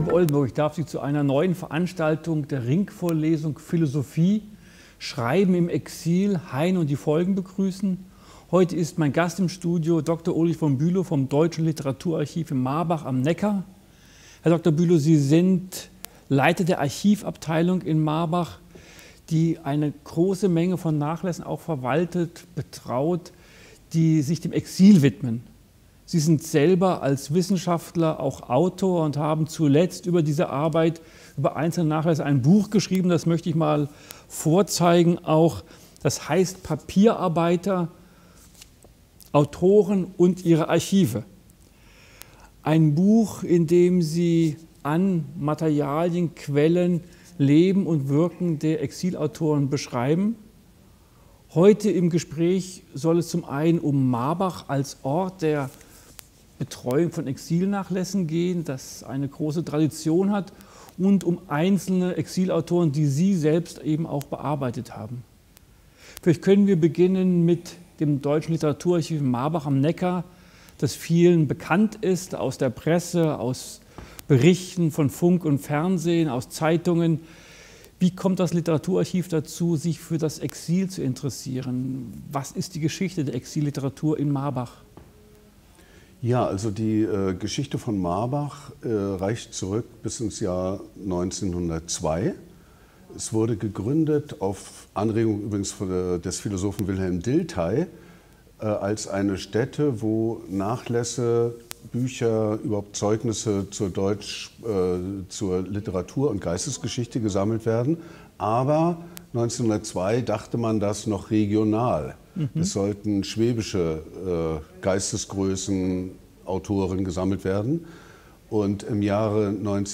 Liebe Oldenburg, ich darf Sie zu einer neuen Veranstaltung der Ringvorlesung Philosophie, Schreiben im Exil, Heine und die Folgen begrüßen. Heute ist mein Gast im Studio Dr. Ulrich von Bülow vom Deutschen Literaturarchiv in Marbach am Neckar. Herr Dr. Bülow, Sie sind Leiter der Archivabteilung in Marbach, die eine große Menge von Nachlässen auch verwaltet, betraut, die sich dem Exil widmen. Sie sind selber als Wissenschaftler auch Autor und haben zuletzt über diese Arbeit, über einzelne Nachlässe ein Buch geschrieben, das möchte ich mal vorzeigen auch. Das heißt Papierarbeiter, Autoren und ihre Archive. Ein Buch, in dem Sie an Materialien, Quellen, Leben und Wirken der Exilautoren beschreiben. Heute im Gespräch soll es zum einen um Marbach als Ort der Betreuung von Exilnachlässen gehen, das eine große Tradition hat, und um einzelne Exilautoren, die Sie selbst eben auch bearbeitet haben. Vielleicht können wir beginnen mit dem Deutschen Literaturarchiv in Marbach am Neckar, das vielen bekannt ist aus der Presse, aus Berichten von Funk und Fernsehen, aus Zeitungen. Wie kommt das Literaturarchiv dazu, sich für das Exil zu interessieren? Was ist die Geschichte der Exilliteratur in Marbach? Ja, also die Geschichte von Marbach reicht zurück bis ins Jahr 1902. Es wurde gegründet auf Anregung übrigens des Philosophen Wilhelm Dilthey als eine Stätte, wo Nachlässe, Bücher, überhaupt Zeugnisse zur zur Literatur- und Geistesgeschichte gesammelt werden. Aber 1902 dachte man das noch regional. Es sollten schwäbische Geistesgrößen, Autoren gesammelt werden. Und im Jahre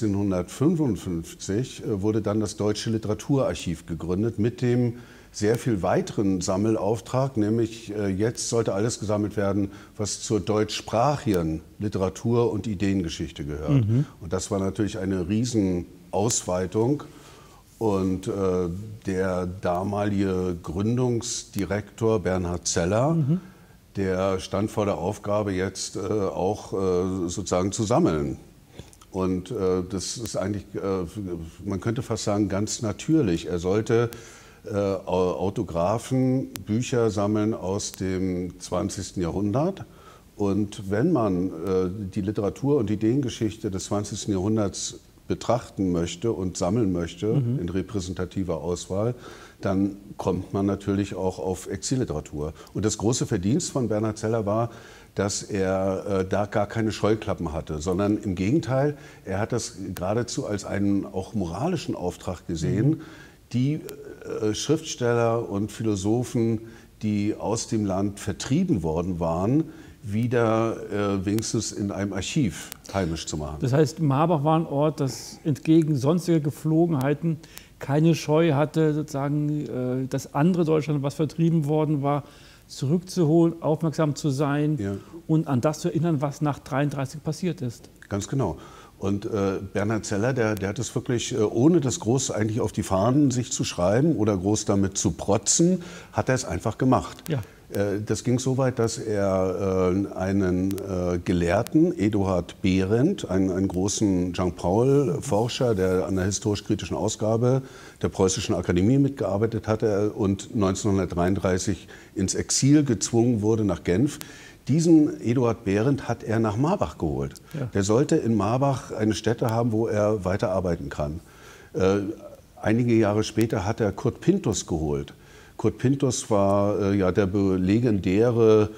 1955 wurde dann das Deutsche Literaturarchiv gegründet mit dem sehr viel weiteren Sammelauftrag, nämlich jetzt sollte alles gesammelt werden, was zur deutschsprachigen Literatur- und Ideengeschichte gehört. Und das war natürlich eine Riesenausweitung. Und der damalige Gründungsdirektor Bernhard Zeller, der stand vor der Aufgabe, jetzt auch sozusagen zu sammeln. Und das ist eigentlich, man könnte fast sagen, ganz natürlich. Er sollte Autographen, Bücher sammeln aus dem 20. Jahrhundert. Und wenn man die Literatur- und Ideengeschichte des 20. Jahrhunderts betrachten möchte und sammeln möchte in repräsentativer Auswahl, dann kommt man natürlich auch auf Exilliteratur. Und das große Verdienst von Bernhard Zeller war, dass er da gar keine Scheuklappen hatte, sondern im Gegenteil, er hat das geradezu als einen auch moralischen Auftrag gesehen, die Schriftsteller und Philosophen, die aus dem Land vertrieben worden waren, wieder wenigstens in einem Archiv heimisch zu machen. Das heißt, Marbach war ein Ort, das entgegen sonstiger Geflogenheiten keine Scheu hatte, sozusagen das andere Deutschland, was vertrieben worden war, zurückzuholen, aufmerksam zu sein und an das zu erinnern, was nach 1933 passiert ist. Ganz genau. Und Bernhard Zeller, der hat es wirklich, ohne das groß eigentlich auf die Fahnen sich zu schreiben oder groß damit zu protzen, hat er es einfach gemacht. Ja. Das ging so weit, dass er einen Gelehrten, Eduard Behrendt, einen großen Jean-Paul-Forscher, der an der historisch-kritischen Ausgabe der Preußischen Akademie mitgearbeitet hatte und 1933 ins Exil gezwungen wurde nach Genf. Diesen Eduard Behrendt hat er nach Marbach geholt. Ja. Der sollte in Marbach eine Stätte haben, wo er weiterarbeiten kann. Einige Jahre später hat er Kurt Pinthus geholt. Kurt Pinthus war ja der legendäre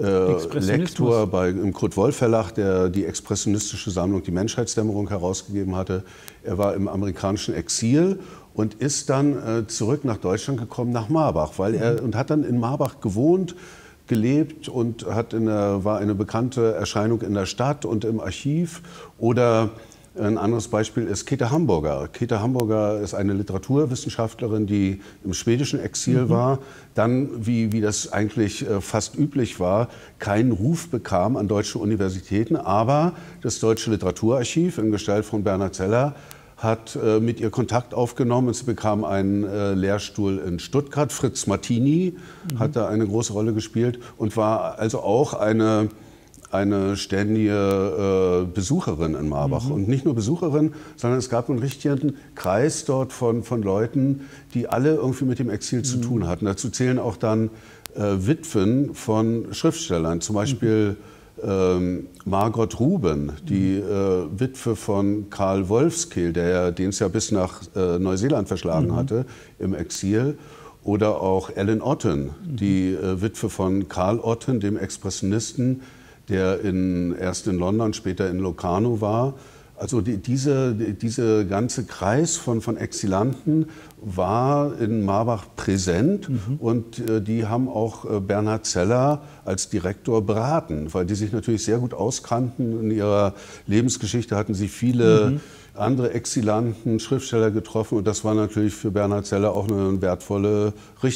Lektor im Kurt-Wolff-Verlag, der die expressionistische Sammlung Die Menschheitsdämmerung herausgegeben hatte. Er war im amerikanischen Exil und ist dann zurück nach Deutschland gekommen, nach Marbach, und hat dann in Marbach gewohnt, gelebt und war eine bekannte Erscheinung in der Stadt und im Archiv. Oder ein anderes Beispiel ist Käthe Hamburger. Käthe Hamburger ist eine Literaturwissenschaftlerin, die im schwedischen Exil war, dann, wie das eigentlich fast üblich war, keinen Ruf bekam an deutsche Universitäten, aber das Deutsche Literaturarchiv in Gestalt von Bernhard Zeller hat mit ihr Kontakt aufgenommen und sie bekam einen Lehrstuhl in Stuttgart. Fritz Martini hat da eine große Rolle gespielt und war also auch eine eine ständige Besucherin in Marbach. Und nicht nur Besucherin, sondern es gab einen richtigen Kreis dort von Leuten, die alle irgendwie mit dem Exil zu tun hatten. Dazu zählen auch dann Witwen von Schriftstellern, zum Beispiel Margot Ruben, die Witwe von Karl Wolfskehl, den es ja bis nach Neuseeland verschlagen hatte im Exil. Oder auch Ellen Otten, die Witwe von Karl Otten, dem Expressionisten, der erst in London, später in Locarno war. Also diese ganze Kreis von Exilanten war in Marbach präsent und die haben auch Bernhard Zeller als Direktor beraten, weil die sich natürlich sehr gut auskannten. In ihrer Lebensgeschichte hatten sie viele andere Exilanten, Schriftsteller getroffen und das war natürlich für Bernhard Zeller auch eine wertvolle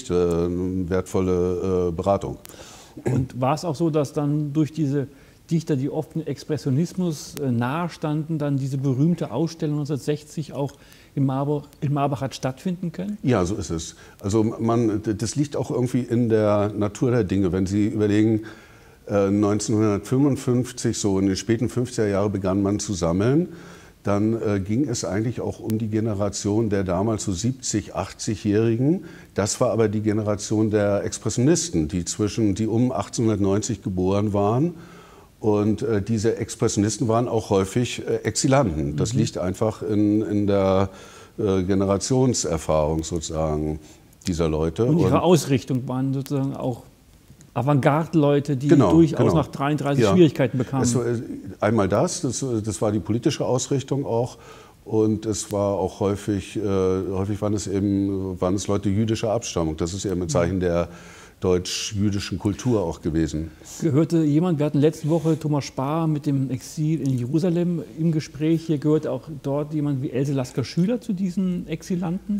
Beratung. Und war es auch so, dass dann durch diese Dichter, die oft dem Expressionismus nahestanden, dann diese berühmte Ausstellung 1960 auch in Marbach hat stattfinden können? Ja, so ist es. Also das liegt auch irgendwie in der Natur der Dinge. Wenn Sie überlegen, 1955, so in den späten 50er Jahren begann man zu sammeln, dann ging es eigentlich auch um die Generation der damals so 70-, 80-Jährigen. Das war aber die Generation der Expressionisten, die um 1890 geboren waren. Und diese Expressionisten waren auch häufig Exilanten. Das liegt einfach in der Generationserfahrung sozusagen dieser Leute. Und ihre Ausrichtung waren sozusagen auch Avantgarde-Leute, die durchaus nach 33 Schwierigkeiten bekamen. Einmal das war die politische Ausrichtung auch. Und es war auch häufig waren es Leute jüdischer Abstammung. Das ist eben ein Zeichen der deutsch-jüdischen Kultur auch gewesen. Gehörte jemand, wir hatten letzte Woche Thomas Spahr mit dem Exil in Jerusalem im Gespräch, hier gehört auch dort jemand wie Else Lasker-Schüler zu diesen Exilanten?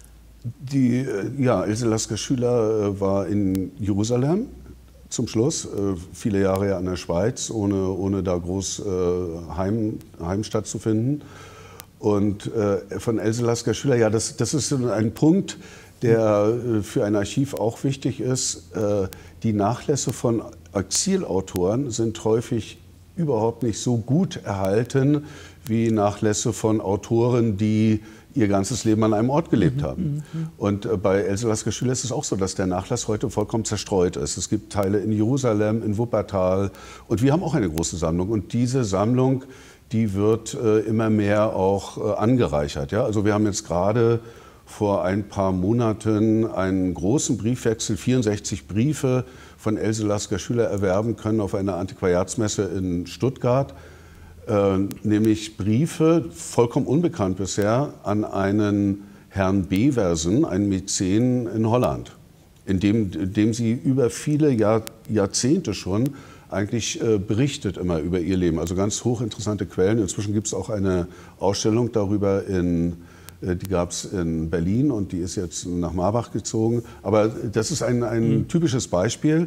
Else Lasker-Schüler war in Jerusalem zum Schluss, viele Jahre ja in der Schweiz, ohne da groß Heimstatt zu finden. Und von Else Lasker-Schüler, ja, das ist ein Punkt, der für ein Archiv auch wichtig ist. Die Nachlässe von Exilautoren sind häufig überhaupt nicht so gut erhalten wie Nachlässe von Autoren, die ihr ganzes Leben an einem Ort gelebt haben. Und bei Else Lasker-Schüler ist es auch so, dass der Nachlass heute vollkommen zerstreut ist. Es gibt Teile in Jerusalem, in Wuppertal und wir haben auch eine große Sammlung. Und diese Sammlung, die wird immer mehr auch angereichert. Ja? Also wir haben jetzt gerade vor ein paar Monaten einen großen Briefwechsel, 64 Briefe von Else Lasker-Schüler erwerben können auf einer Antiquariatsmesse in Stuttgart. Nämlich Briefe, vollkommen unbekannt bisher, an einen Herrn Beversen, einen Mäzen in Holland, in dem sie über viele Jahrzehnte schon eigentlich berichtet immer über ihr Leben. Also ganz hochinteressante Quellen. Inzwischen gibt es auch eine Ausstellung darüber die gab es in Berlin und die ist jetzt nach Marbach gezogen. Aber das ist ein typisches Beispiel.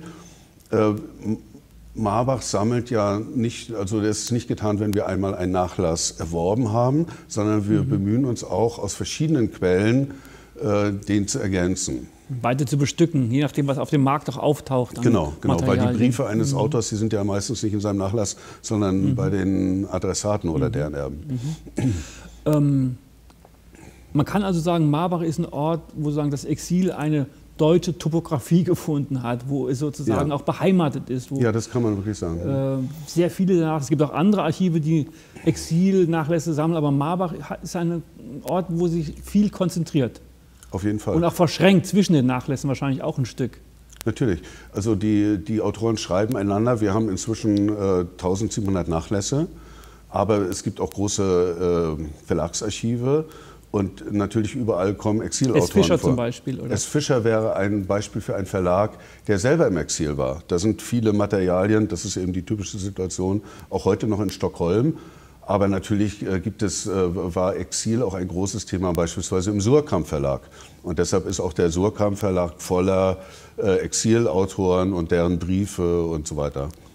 Marbach sammelt ja nicht, also das ist nicht getan, wenn wir einmal einen Nachlass erworben haben, sondern wir bemühen uns auch aus verschiedenen Quellen, den zu ergänzen. Weiter zu bestücken, je nachdem, was auf dem Markt auch auftaucht. Genau, weil die Briefe eines Autors, die sind ja meistens nicht in seinem Nachlass, sondern bei den Adressaten oder deren Erben. Man kann also sagen, Marbach ist ein Ort, wo sozusagen das Exil eine deutsche Topografie gefunden hat, wo es sozusagen auch beheimatet ist. Wo, das kann man wirklich sagen. Sehr viele danach. Es gibt auch andere Archive, die Exilnachlässe sammeln, aber Marbach ist ein Ort, wo sich viel konzentriert. Auf jeden Fall. Und auch verschränkt zwischen den Nachlässen wahrscheinlich auch ein Stück. Natürlich. Also die Autoren schreiben einander. Wir haben inzwischen 1700 Nachlässe, aber es gibt auch große Verlagsarchive. Und natürlich überall kommen Exilautoren vor. S. Fischer zum Beispiel, oder? S. Fischer wäre ein Beispiel für einen Verlag, der selber im Exil war. Da sind viele Materialien, das ist eben die typische Situation, auch heute noch in Stockholm. Aber natürlich war Exil auch ein großes Thema, beispielsweise im Suhrkamp Verlag. Und deshalb ist auch der Suhrkamp Verlag voller Exilautoren und deren Briefe und so weiter.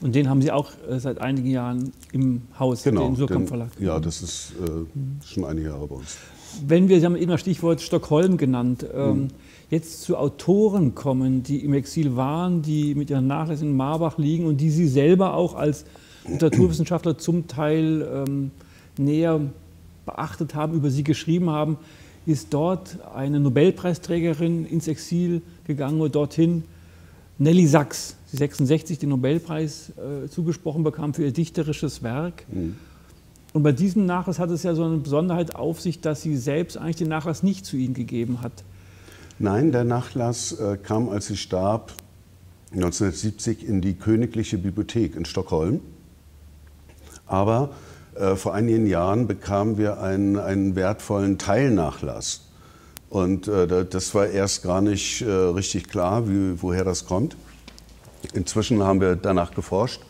Und den haben Sie auch seit einigen Jahren im Haus, genau, den Surkamp Verlag. Ja, das ist schon einige Jahre bei uns. Wenn wir, Sie haben eben das Stichwort Stockholm genannt, jetzt zu Autoren kommen, die im Exil waren, die mit ihren Nachlässen in Marbach liegen und die Sie selber auch als Literaturwissenschaftler zum Teil näher beachtet haben, über sie geschrieben haben, ist dort eine Nobelpreisträgerin ins Exil gegangen und dorthin Nelly Sachs, die 1966 den Nobelpreis zugesprochen bekam für ihr dichterisches Werk. Und bei diesem Nachlass hat es ja so eine Besonderheit auf sich, dass sie selbst eigentlich den Nachlass nicht zu Ihnen gegeben hat. Nein, der Nachlass kam, als sie starb, 1970 in die Königliche Bibliothek in Stockholm. Aber vor einigen Jahren bekamen wir einen wertvollen Teilnachlass. Und das war erst gar nicht richtig klar, woher das kommt. Inzwischen haben wir danach geforscht.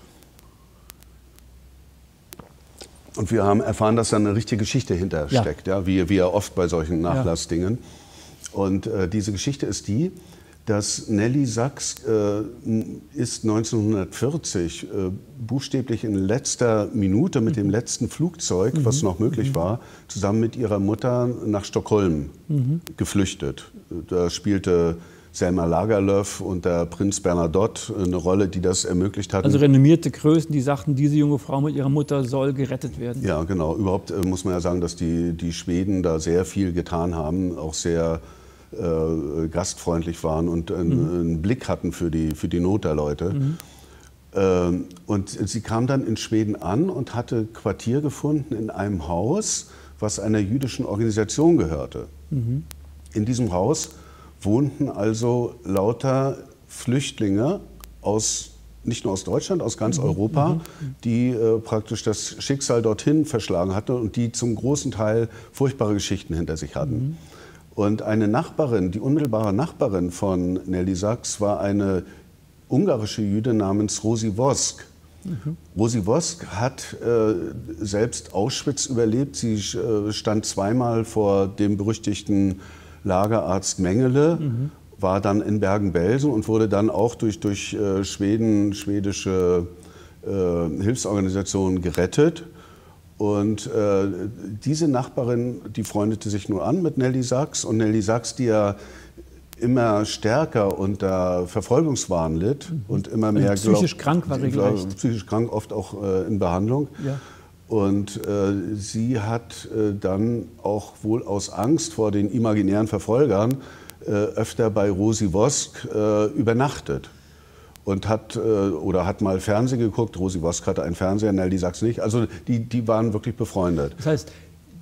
Und wir haben erfahren, dass da eine richtige Geschichte hintersteckt, ja, wie ja oft bei solchen Nachlassdingen. Und diese Geschichte ist die, dass Nelly Sachs ist 1940 buchstäblich in letzter Minute mit dem letzten Flugzeug, was noch möglich war, zusammen mit ihrer Mutter nach Stockholm geflüchtet. Da spielte Selma Lagerlöf und der Prinz Bernadotte eine Rolle, die das ermöglicht hatten. Also renommierte Größen, die sagten, diese junge Frau mit ihrer Mutter soll gerettet werden. Ja, genau. Überhaupt muss man ja sagen, dass die Schweden da sehr viel getan haben, auch sehr gastfreundlich waren und einen Blick hatten für die Not der Leute. Und sie kam dann in Schweden an und hatte Quartier gefunden in einem Haus, was einer jüdischen Organisation gehörte. In diesem Haus wohnten also lauter Flüchtlinge nicht nur aus Deutschland, aus ganz Europa, die praktisch das Schicksal dorthin verschlagen hatten und die zum großen Teil furchtbare Geschichten hinter sich hatten. Und eine Nachbarin, die unmittelbare Nachbarin von Nelly Sachs, war eine ungarische Jüdin namens Rosi Wosk. Rosi Wosk hat selbst Auschwitz überlebt. Sie stand zweimal vor dem berüchtigten Lagerarzt Mengele, war dann in Bergen-Belsen und wurde dann auch durch schwedische Hilfsorganisationen gerettet. Und diese Nachbarin, die freundete sich nur an mit Nelly Sachs. Und Nelly Sachs, die ja immer stärker unter Verfolgungswahn litt und immer mehr psychisch krank war regelrecht. Psychisch krank, oft auch in Behandlung. Ja. Und sie hat dann auch wohl aus Angst vor den imaginären Verfolgern öfter bei Rosi Wosk übernachtet. Und hat mal Fernsehen geguckt. Rosi Wosk hatte einen Fernseher, Nelly Sachs nicht. Also die waren wirklich befreundet. Das heißt,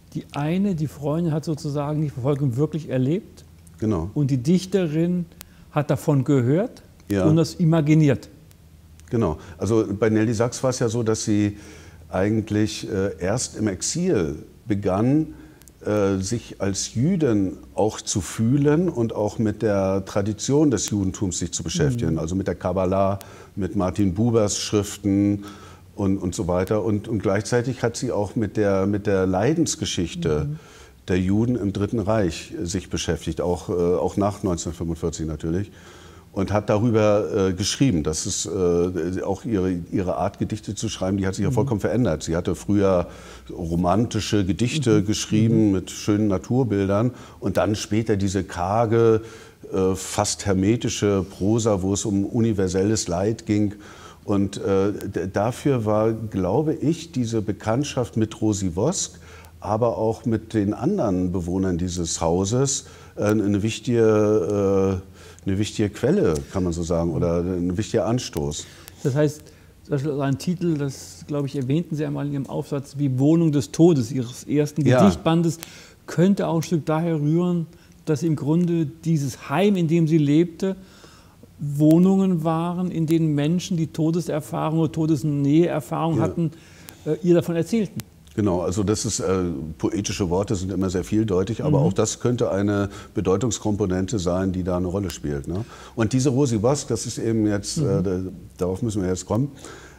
die Freundin hat sozusagen die Verfolgung wirklich erlebt. Genau. Und die Dichterin hat davon gehört und das imaginiert. Genau. Also bei Nelly Sachs war es ja so, dass sie eigentlich erst im Exil begann, sich als Jüdin auch zu fühlen und auch mit der Tradition des Judentums sich zu beschäftigen, also mit der Kabbalah, mit Martin Bubers Schriften und so weiter. Und gleichzeitig hat sie auch mit der Leidensgeschichte der Juden im Dritten Reich sich beschäftigt, auch nach 1945 natürlich. Und hat darüber geschrieben. Das ist auch ihre Art, Gedichte zu schreiben, die hat sich ja vollkommen verändert. Sie hatte früher romantische Gedichte geschrieben mit schönen Naturbildern und dann später diese karge, fast hermetische Prosa, wo es um universelles Leid ging. Und dafür war, glaube ich, diese Bekanntschaft mit Rosi Wosk, aber auch mit den anderen Bewohnern dieses Hauses eine wichtige Quelle, kann man so sagen, oder ein wichtiger Anstoß. Das heißt, ein Titel, das, glaube ich, erwähnten Sie einmal in Ihrem Aufsatz, wie Wohnung des Todes, Ihres ersten Gedichtbandes, könnte auch ein Stück daher rühren, dass im Grunde dieses Heim, in dem sie lebte, Wohnungen waren, in denen Menschen, die Todeserfahrung oder Todesnäheerfahrung hatten, ihr davon erzählten. Genau, also das ist, poetische Worte sind immer sehr vieldeutig, aber auch das könnte eine Bedeutungskomponente sein, die da eine Rolle spielt. Ne? Und diese Rosi Wosk, das ist eben jetzt, darauf müssen wir jetzt kommen,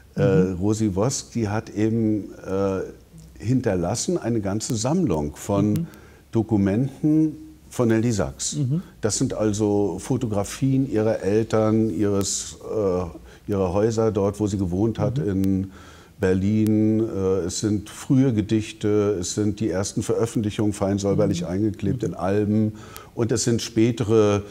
Rosi Wosk, die hat eben hinterlassen eine ganze Sammlung von Dokumenten von Nelly Sachs. Das sind also Fotografien ihrer Eltern, ihres ihrer Häuser dort, wo sie gewohnt hat, in Berlin. Es sind frühe Gedichte, es sind die ersten Veröffentlichungen fein säuberlich eingeklebt in Alben und es sind spätere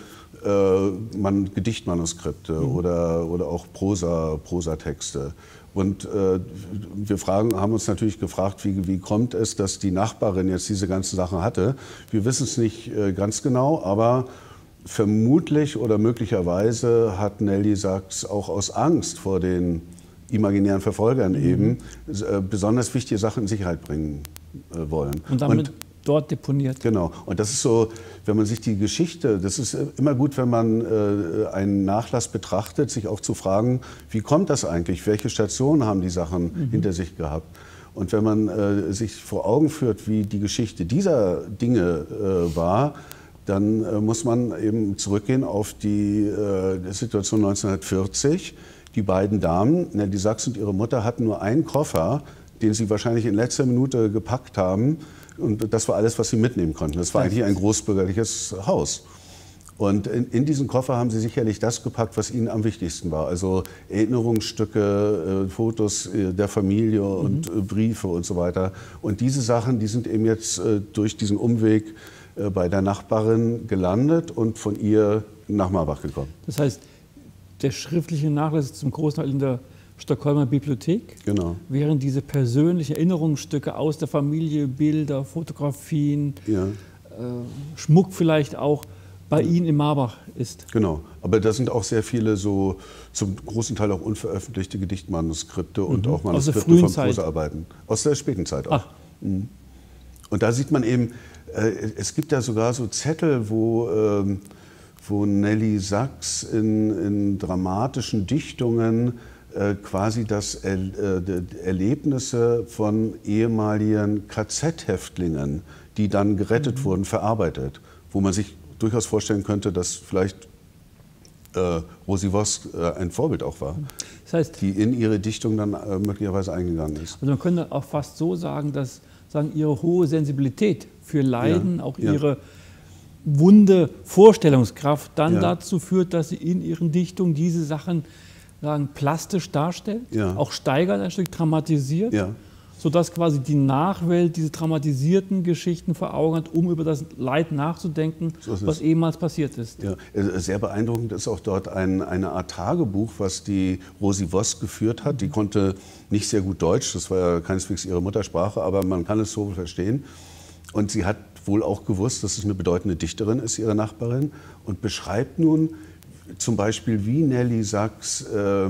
Gedichtmanuskripte oder auch Prosatexte. Und wir haben uns natürlich gefragt, wie kommt es, dass die Nachbarin jetzt diese ganzen Sachen hatte. Wir wissen es nicht ganz genau, aber vermutlich oder möglicherweise hat Nelly Sachs auch aus Angst vor den imaginären Verfolgern eben besonders wichtige Sachen in Sicherheit bringen wollen. Und damit dort deponiert. Genau. Und das ist so, wenn man sich die Geschichte, das ist immer gut, wenn man einen Nachlass betrachtet, sich auch zu fragen, wie kommt das eigentlich? Welche Stationen haben die Sachen hinter sich gehabt? Und wenn man sich vor Augen führt, wie die Geschichte dieser Dinge war, dann muss man eben zurückgehen auf die Situation 1940. Die beiden Damen, Nelly Sachs und ihre Mutter, hatten nur einen Koffer, den sie wahrscheinlich in letzter Minute gepackt haben. Und das war alles, was sie mitnehmen konnten. Das war eigentlich ein großbürgerliches Haus. Und in diesen Koffer haben sie sicherlich das gepackt, was ihnen am wichtigsten war. Also Erinnerungsstücke, Fotos der Familie und Briefe und so weiter. Und diese Sachen, die sind eben jetzt durch diesen Umweg bei der Nachbarin gelandet und von ihr nach Marbach gekommen. Das heißt, der schriftliche Nachlass ist zum großen Teil in der Stockholmer Bibliothek, genau. Während diese persönlichen Erinnerungsstücke aus der Familie, Bilder, Fotografien, Schmuck vielleicht auch, bei Ihnen in Marbach ist. Genau, aber da sind auch sehr viele so zum großen Teil auch unveröffentlichte Gedichtmanuskripte und auch Manuskripte von Prosaarbeiten. Aus der späten Zeit auch. Und da sieht man eben, es gibt ja sogar so Zettel, wo Nelly Sachs in dramatischen Dichtungen quasi Erlebnisse von ehemaligen KZ-Häftlingen, die dann gerettet wurden, verarbeitet. Wo man sich durchaus vorstellen könnte, dass vielleicht Rosi Wosk ein Vorbild auch war, das heißt, die in ihre Dichtung dann möglicherweise eingegangen ist. Also man könnte auch fast so sagen, dass ihre hohe Sensibilität für Leiden, auch ihre wunde Vorstellungskraft dann dazu führt, dass sie in ihren Dichtungen diese Sachen plastisch darstellt, auch steigert, ein Stück dramatisiert, sodass quasi die Nachwelt diese dramatisierten Geschichten vor Augen hat, um über das Leid nachzudenken, was ehemals passiert ist. Ja, sehr beeindruckend ist auch dort eine Art Tagebuch, was die Rosi Wosk geführt hat. Die konnte nicht sehr gut Deutsch, das war ja keineswegs ihre Muttersprache, aber man kann es so verstehen. Und sie hat wohl auch gewusst, dass es eine bedeutende Dichterin ist, ihre Nachbarin, und beschreibt nun zum Beispiel, wie Nelly Sachs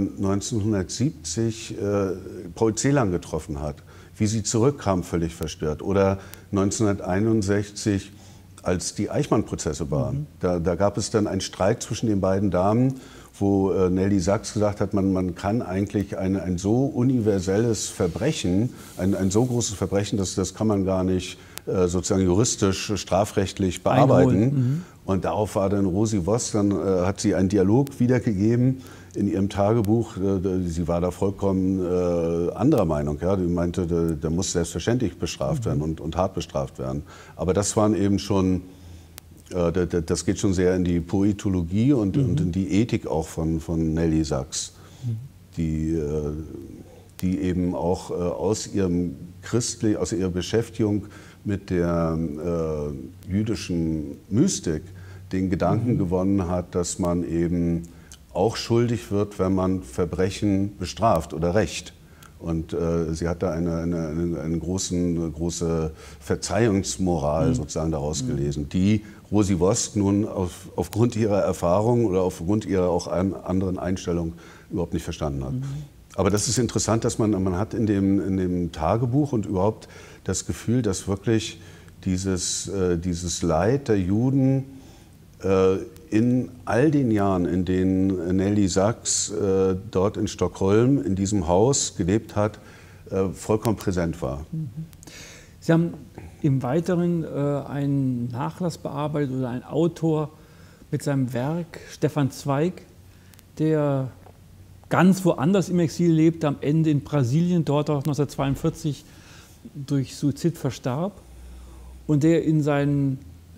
1970 Paul Celan getroffen hat, wie sie zurückkam, völlig verstört. Oder 1961, als die Eichmann-Prozesse waren. Da gab es dann einen Streit zwischen den beiden Damen, wo Nelly Sachs gesagt hat, man kann eigentlich ein so universelles Verbrechen, ein so großes Verbrechen, das kann man gar nicht sozusagen juristisch, strafrechtlich bearbeiten. Und darauf war dann Rosi Wosk, dann hat sie einen Dialog wiedergegeben in ihrem Tagebuch. Sie war da vollkommen anderer Meinung. Ja? Die meinte, der muss selbstverständlich bestraft werden und hart bestraft werden. Aber das waren eben schon, das geht schon sehr in die Poetologie und in die Ethik auch von Nelly Sachs, die eben auch aus ihrer Beschäftigung mit der jüdischen Mystik den Gedanken gewonnen hat, dass man eben auch schuldig wird, wenn man Verbrechen bestraft oder rächt. Und sie hat da eine große Verzeihungsmoral sozusagen daraus gelesen, die Rosi Wosk nun aufgrund ihrer Erfahrung oder aufgrund ihrer auch anderen Einstellung überhaupt nicht verstanden hat. Aber das ist interessant, dass man hat in dem Tagebuch und überhaupt das Gefühl, dass wirklich dieses Leid der Juden in all den Jahren, in denen Nelly Sachs dort in Stockholm in diesem Haus gelebt hat, vollkommen präsent war. Sie haben im Weiteren einen Nachlass bearbeitet oder einen Autor mit seinem Werk, Stefan Zweig, der ganz woanders im Exil lebte, am Ende in Brasilien, dort auch 1942 durch Suizid verstarb und der in seinen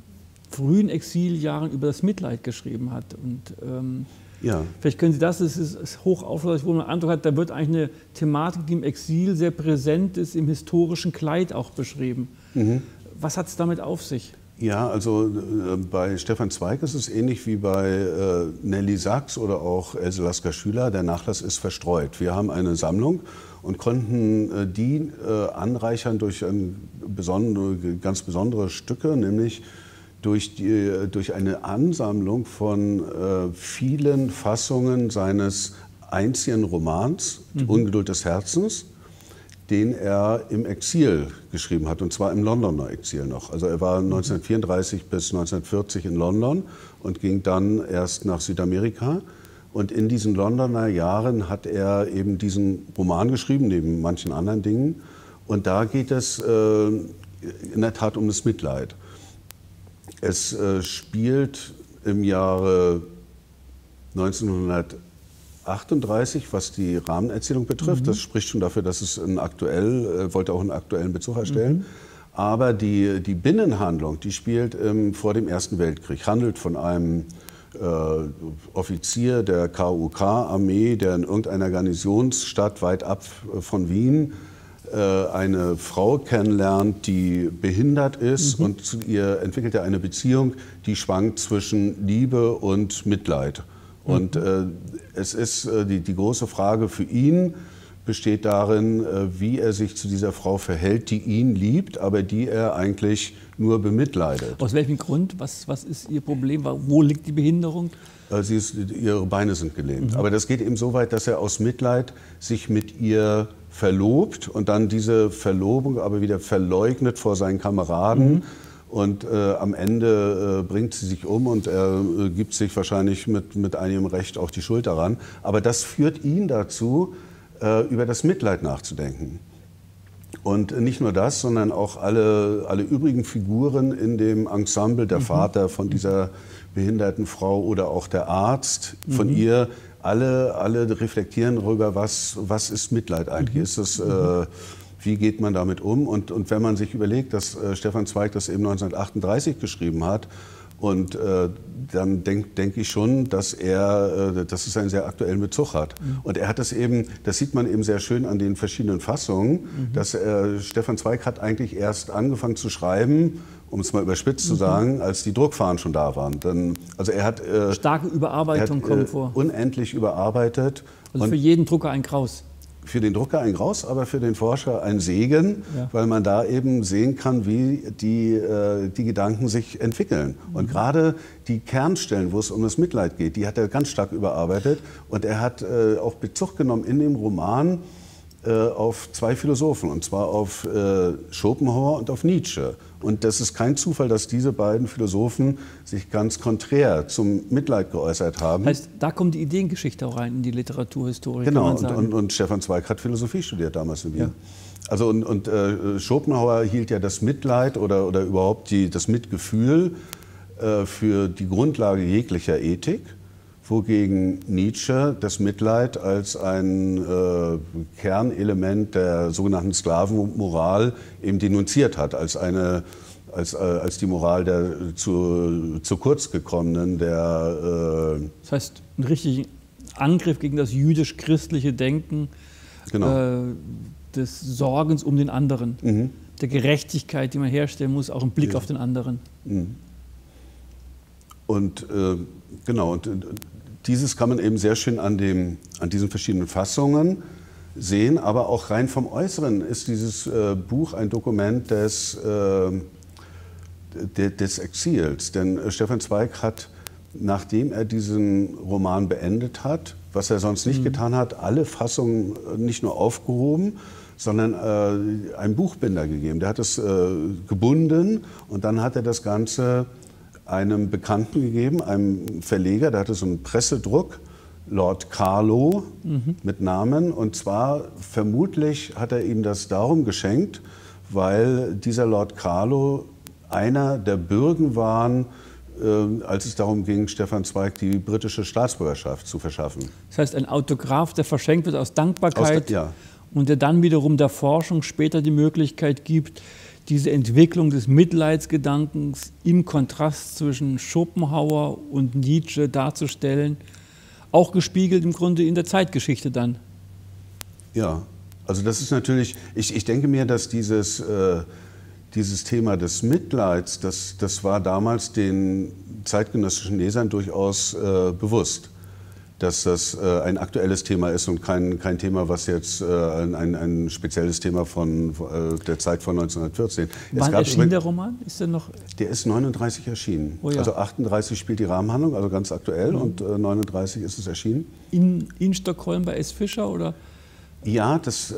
frühen Exiljahren über das Mitleid geschrieben hat. Und ja. Vielleicht können Sie das, es ist hoch aufschlussreich, wo man den Eindruck hat, da wird eigentlich eine Thematik, die im Exil sehr präsent ist, im historischen Kleid auch beschrieben. Mhm. Was hat es damit auf sich? Ja, also bei Stefan Zweig ist es ähnlich wie bei Nelly Sachs oder auch Else Lasker-Schüler. Der Nachlass ist verstreut. Wir haben eine Sammlung und konnten die anreichern durch ganz besondere Stücke, nämlich durch eine Ansammlung von vielen Fassungen seines einzigen Romans, Die Ungeduld des Herzens, den er im Exil geschrieben hat, und zwar im Londoner Exil noch. Also er war 1934 bis 1940 in London und ging dann erst nach Südamerika. Und in diesen Londoner Jahren hat er eben diesen Roman geschrieben, neben manchen anderen Dingen. Und da geht es in der Tat um das Mitleid. Es spielt im Jahre 1938, was die Rahmenerzählung betrifft. Das spricht schon dafür, dass es wollte auch einen aktuellen Bezug herstellen. Aber die Binnenhandlung, die spielt vor dem Ersten Weltkrieg, handelt von einem Offizier der KUK-Armee, der in irgendeiner Garnisonsstadt weit ab von Wien eine Frau kennenlernt, die behindert ist, und zu ihr entwickelt er eine Beziehung, die schwankt zwischen Liebe und Mitleid. Und es ist die große Frage für ihn besteht darin, wie er sich zu dieser Frau verhält, die ihn liebt, aber die er eigentlich nur bemitleidet. Aus welchem Grund? Was ist Ihr Problem? Wo liegt die Behinderung? Ihre Beine sind gelähmt. Aber das geht eben so weit, dass er aus Mitleid sich mit ihr verlobt und dann diese Verlobung aber wieder verleugnet vor seinen Kameraden. Und am Ende bringt sie sich um und er gibt sich wahrscheinlich mit einigem Recht auch die Schuld daran. Aber das führt ihn dazu, über das Mitleid nachzudenken. Und nicht nur das, sondern auch alle übrigen Figuren in dem Ensemble, der Vater von dieser behinderten Frau oder auch der Arzt von ihr, alle reflektieren darüber, was ist Mitleid eigentlich? Ist das, wie geht man damit um? Und wenn man sich überlegt, dass Stefan Zweig das eben 1938 geschrieben hat, und dann denke ich schon, dass es einen sehr aktuellen Bezug hat. Und er hat das eben, das sieht man eben sehr schön an den verschiedenen Fassungen, dass Stefan Zweig hat eigentlich erst angefangen zu schreiben, um es mal überspitzt zu sagen, als die Druckfahren schon da waren. Also er hat starke Überarbeitung kommt vor. Unendlich überarbeitet. Also für jeden Drucker ein Graus. Für den Drucker ein Graus, aber für den Forscher ein Segen, weil man da eben sehen kann, wie die Gedanken sich entwickeln. Und gerade die Kernstellen, wo es um das Mitleid geht, die hat er ganz stark überarbeitet. Und er hat auch Bezug genommen in dem Roman auf zwei Philosophen, und zwar auf Schopenhauer und auf Nietzsche. Und das ist kein Zufall, dass diese beiden Philosophen sich ganz konträr zum Mitleid geäußert haben. Heißt, da kommt die Ideengeschichte auch rein in die Literaturhistorie. Genau, und Stefan Zweig hat Philosophie studiert damals in Wien. Ja. Also und Schopenhauer hielt ja das Mitleid oder überhaupt das Mitgefühl für die Grundlage jeglicher Ethik, wogegen Nietzsche das Mitleid als ein Kernelement der sogenannten Sklavenmoral eben denunziert hat, als die Moral der zu kurz gekommenen. Das heißt, ein richtiger Angriff gegen das jüdisch-christliche Denken, genau, des Sorgens um den anderen, der Gerechtigkeit, die man herstellen muss, auch im Blick auf den anderen. Und genau, und dieses kann man eben sehr schön an diesen verschiedenen Fassungen sehen, aber auch rein vom Äußeren ist dieses Buch ein Dokument des Exils. Denn Stefan Zweig hat, nachdem er diesen Roman beendet hat, was er sonst nicht getan hat, alle Fassungen nicht nur aufgehoben, sondern einen Buchbinder gegeben. Der hat es gebunden und dann hat er das Ganze einem Bekannten gegeben, einem Verleger, der hatte so einen Pressedruck, Lord Carlow mit Namen. Und zwar vermutlich hat er ihm das darum geschenkt, weil dieser Lord Carlow einer der Bürgen war, als es darum ging, Stefan Zweig die britische Staatsbürgerschaft zu verschaffen. Das heißt, ein Autograph, der verschenkt wird aus Dankbarkeit und der dann wiederum der Forschung später die Möglichkeit gibt, diese Entwicklung des Mitleidsgedankens im Kontrast zwischen Schopenhauer und Nietzsche darzustellen, auch gespiegelt im Grunde in der Zeitgeschichte dann. Ja, also das ist natürlich, ich denke mir, dass dieses Thema des Mitleids, das war damals den zeitgenössischen Lesern durchaus bewusst, dass das ein aktuelles Thema ist und kein Thema, was jetzt ein spezielles Thema von der Zeit von 1914. Wann erschien der Roman? Ist der noch? Der ist 39 erschienen. Oh ja. Also 38 spielt die Rahmenhandlung, also ganz aktuell, und 39 ist es erschienen. In Stockholm bei S. Fischer, oder? Ja,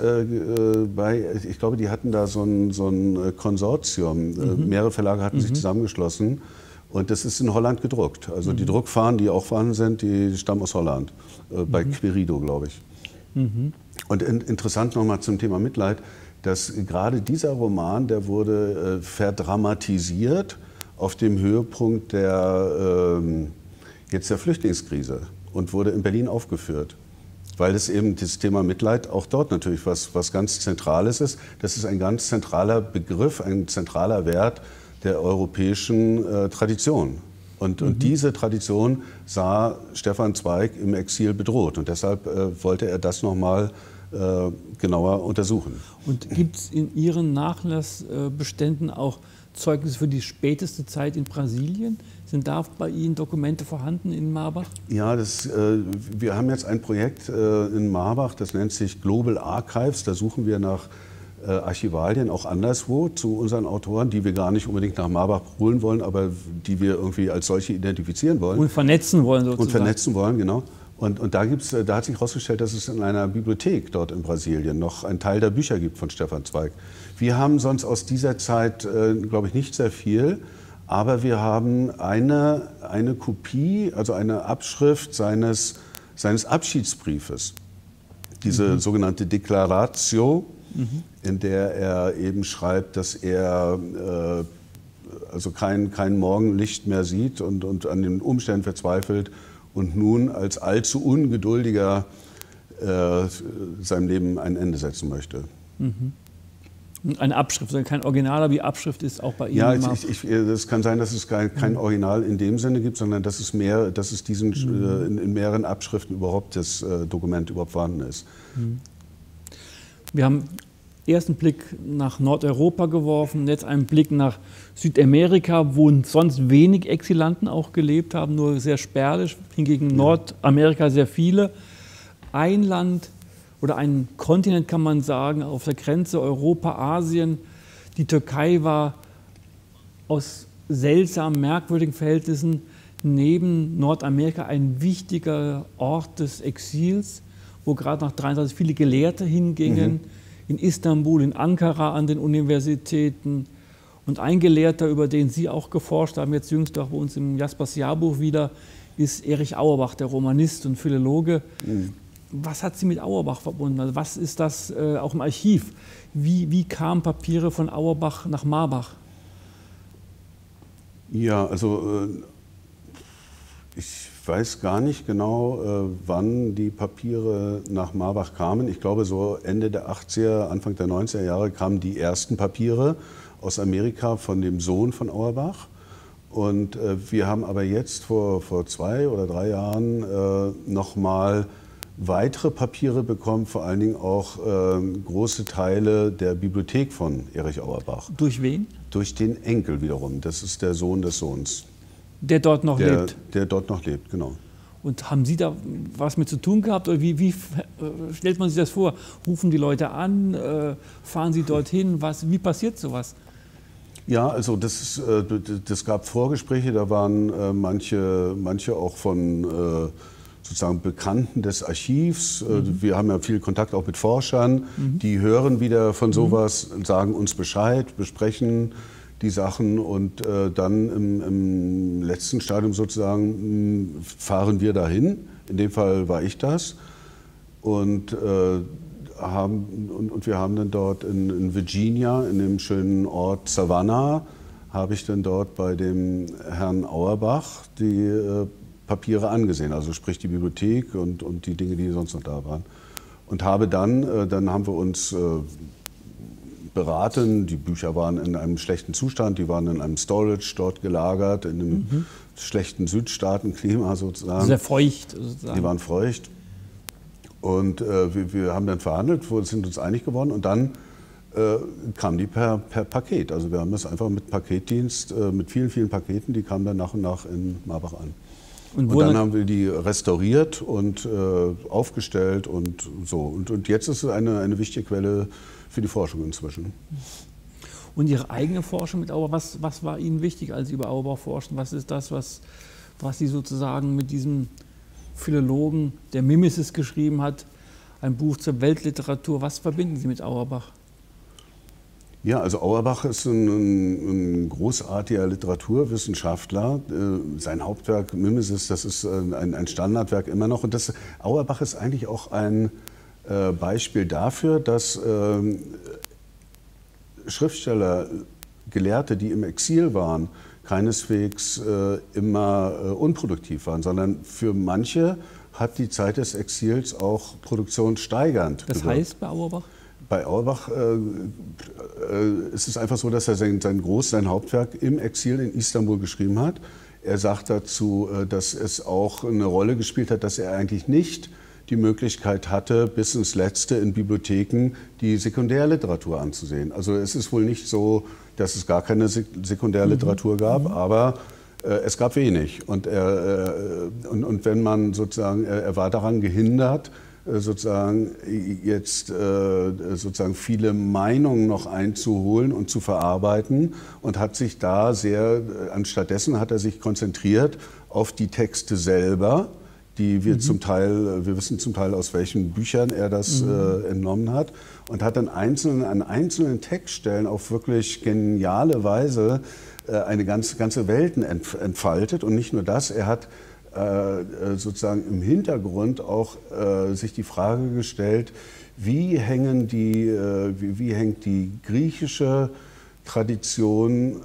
ich glaube, die hatten da so ein Konsortium. Mehrere Verlage hatten sich zusammengeschlossen. Und das ist in Holland gedruckt. Also die Druckfahnen, die auch vorhanden sind, die stammen aus Holland. Bei Querido, glaube ich. Und interessant nochmal zum Thema Mitleid, dass gerade dieser Roman, der wurde verdramatisiert auf dem Höhepunkt der Flüchtlingskrise und wurde in Berlin aufgeführt. Weil es eben das Thema Mitleid auch dort natürlich was ganz Zentrales ist. Das ist ein ganz zentraler Begriff, ein zentraler Wert der europäischen Tradition. Und diese Tradition sah Stefan Zweig im Exil bedroht. Und deshalb wollte er das nochmal genauer untersuchen. Und gibt es in Ihren Nachlassbeständen auch Zeugnisse für die späteste Zeit in Brasilien? Sind da bei Ihnen Dokumente vorhanden in Marbach? Ja, wir haben jetzt ein Projekt in Marbach, das nennt sich Global Archives. Da suchen wir nach Archivalien auch anderswo zu unseren Autoren, die wir gar nicht unbedingt nach Marbach holen wollen, aber die wir irgendwie als solche identifizieren wollen. Und vernetzen wollen sozusagen. Und vernetzen wollen, genau. Und da hat sich herausgestellt, dass es in einer Bibliothek dort in Brasilien noch einen Teil der Bücher gibt von Stefan Zweig. Wir haben sonst aus dieser Zeit, glaube ich, nicht sehr viel, aber wir haben eine Kopie, also eine Abschrift seines Abschiedsbriefes, diese sogenannte Declaratio, in der er eben schreibt, dass er also kein Morgenlicht mehr sieht und an den Umständen verzweifelt und nun als allzu Ungeduldiger seinem Leben ein Ende setzen möchte. Eine Abschrift, also kein Original, aber die Abschrift ist auch bei Ihnen. Ja, das kann sein, dass es kein Original in dem Sinne gibt, sondern dass es in mehreren Abschriften überhaupt das Dokument überhaupt vorhanden ist. Wir haben ersten Blick nach Nordeuropa geworfen, jetzt einen Blick nach Südamerika, wo sonst wenig Exilanten auch gelebt haben, nur sehr spärlich, hingegen Nordamerika sehr viele. Ein Land oder ein Kontinent, kann man sagen, auf der Grenze Europa, Asien. Die Türkei war aus seltsamen, merkwürdigen Verhältnissen neben Nordamerika ein wichtiger Ort des Exils, wo gerade nach 1933 viele Gelehrte hingingen, in Istanbul, in Ankara an den Universitäten. Und ein Gelehrter, über den Sie auch geforscht haben, jetzt jüngst auch bei uns im Jaspers-Jahrbuch wieder, ist Erich Auerbach, der Romanist und Philologe. Was hat Sie mit Auerbach verbunden? Also was ist das auch im Archiv? Wie kamen Papiere von Auerbach nach Marbach? Ja, also ich weiß gar nicht genau, wann die Papiere nach Marbach kamen. Ich glaube, so Ende der 80er, Anfang der 90er Jahre kamen die ersten Papiere aus Amerika von dem Sohn von Auerbach. Und wir haben aber jetzt vor 2 oder 3 Jahren nochmal weitere Papiere bekommen, vor allen Dingen auch große Teile der Bibliothek von Erich Auerbach. Durch wen? Durch den Enkel wiederum. Das ist der Sohn des Sohns. Der dort noch lebt? Der dort noch lebt, genau. Und haben Sie da was mit zu tun gehabt? Oder wie stellt man sich das vor? Rufen die Leute an? Fahren Sie dorthin? Wie passiert sowas? Ja, also das gab Vorgespräche, da waren manche auch von sozusagen Bekannten des Archivs. Wir haben ja viel Kontakt auch mit Forschern, die hören wieder von sowas, sagen uns Bescheid, besprechen die Sachen und dann im letzten Stadium sozusagen fahren wir dahin. In dem Fall war ich das. Und wir haben dann dort in Virginia, in dem schönen Ort Savannah, habe ich dann dort bei dem Herrn Auerbach die Papiere angesehen, also sprich die Bibliothek und die Dinge, die sonst noch da waren. Und habe dann haben wir uns beraten. Die Bücher waren in einem schlechten Zustand, die waren in einem Storage dort gelagert, in einem schlechten Südstaatenklima sozusagen. Sehr feucht sozusagen. Die waren feucht. Und wir haben dann verhandelt, sind uns einig geworden und dann kamen die per Paket. Also wir haben das einfach mit Paketdienst, mit vielen, vielen Paketen, die kamen dann nach und nach in Marbach an. Und dann haben wir die restauriert und aufgestellt und so. Und jetzt ist es eine wichtige Quelle für die Forschung inzwischen. Und Ihre eigene Forschung mit Auerbach, was war Ihnen wichtig, als Sie über Auerbach forschen? Was ist das, was Sie sozusagen mit diesem Philologen, der Mimesis geschrieben hat, ein Buch zur Weltliteratur, was verbinden Sie mit Auerbach? Ja, also Auerbach ist ein großartiger Literaturwissenschaftler. Sein Hauptwerk Mimesis, das ist ein Standardwerk immer noch. Und Auerbach ist eigentlich auch ein Beispiel dafür, dass Schriftsteller, Gelehrte, die im Exil waren, keineswegs immer unproduktiv waren, sondern für manche hat die Zeit des Exils auch produktionssteigernd gewirkt. Das heißt bei Auerbach? Bei Auerbach ist es einfach so, dass er sein Hauptwerk im Exil in Istanbul geschrieben hat. Er sagt dazu, dass es auch eine Rolle gespielt hat, dass er eigentlich nicht die Möglichkeit hatte, bis ins Letzte in Bibliotheken die Sekundärliteratur anzusehen. Also es ist wohl nicht so, dass es gar keine Sekundärliteratur gab, aber es gab wenig. Und wenn man sozusagen, er war daran gehindert, sozusagen jetzt sozusagen viele Meinungen noch einzuholen und zu verarbeiten und hat sich da anstattdessen hat er sich konzentriert auf die Texte selber, die wir wir wissen zum Teil aus welchen Büchern er das entnommen hat und hat dann an einzelnen Textstellen auf wirklich geniale Weise eine ganze Welten entfaltet und nicht nur das, er hat sozusagen im Hintergrund auch sich die Frage gestellt, wie hängt die griechische Tradition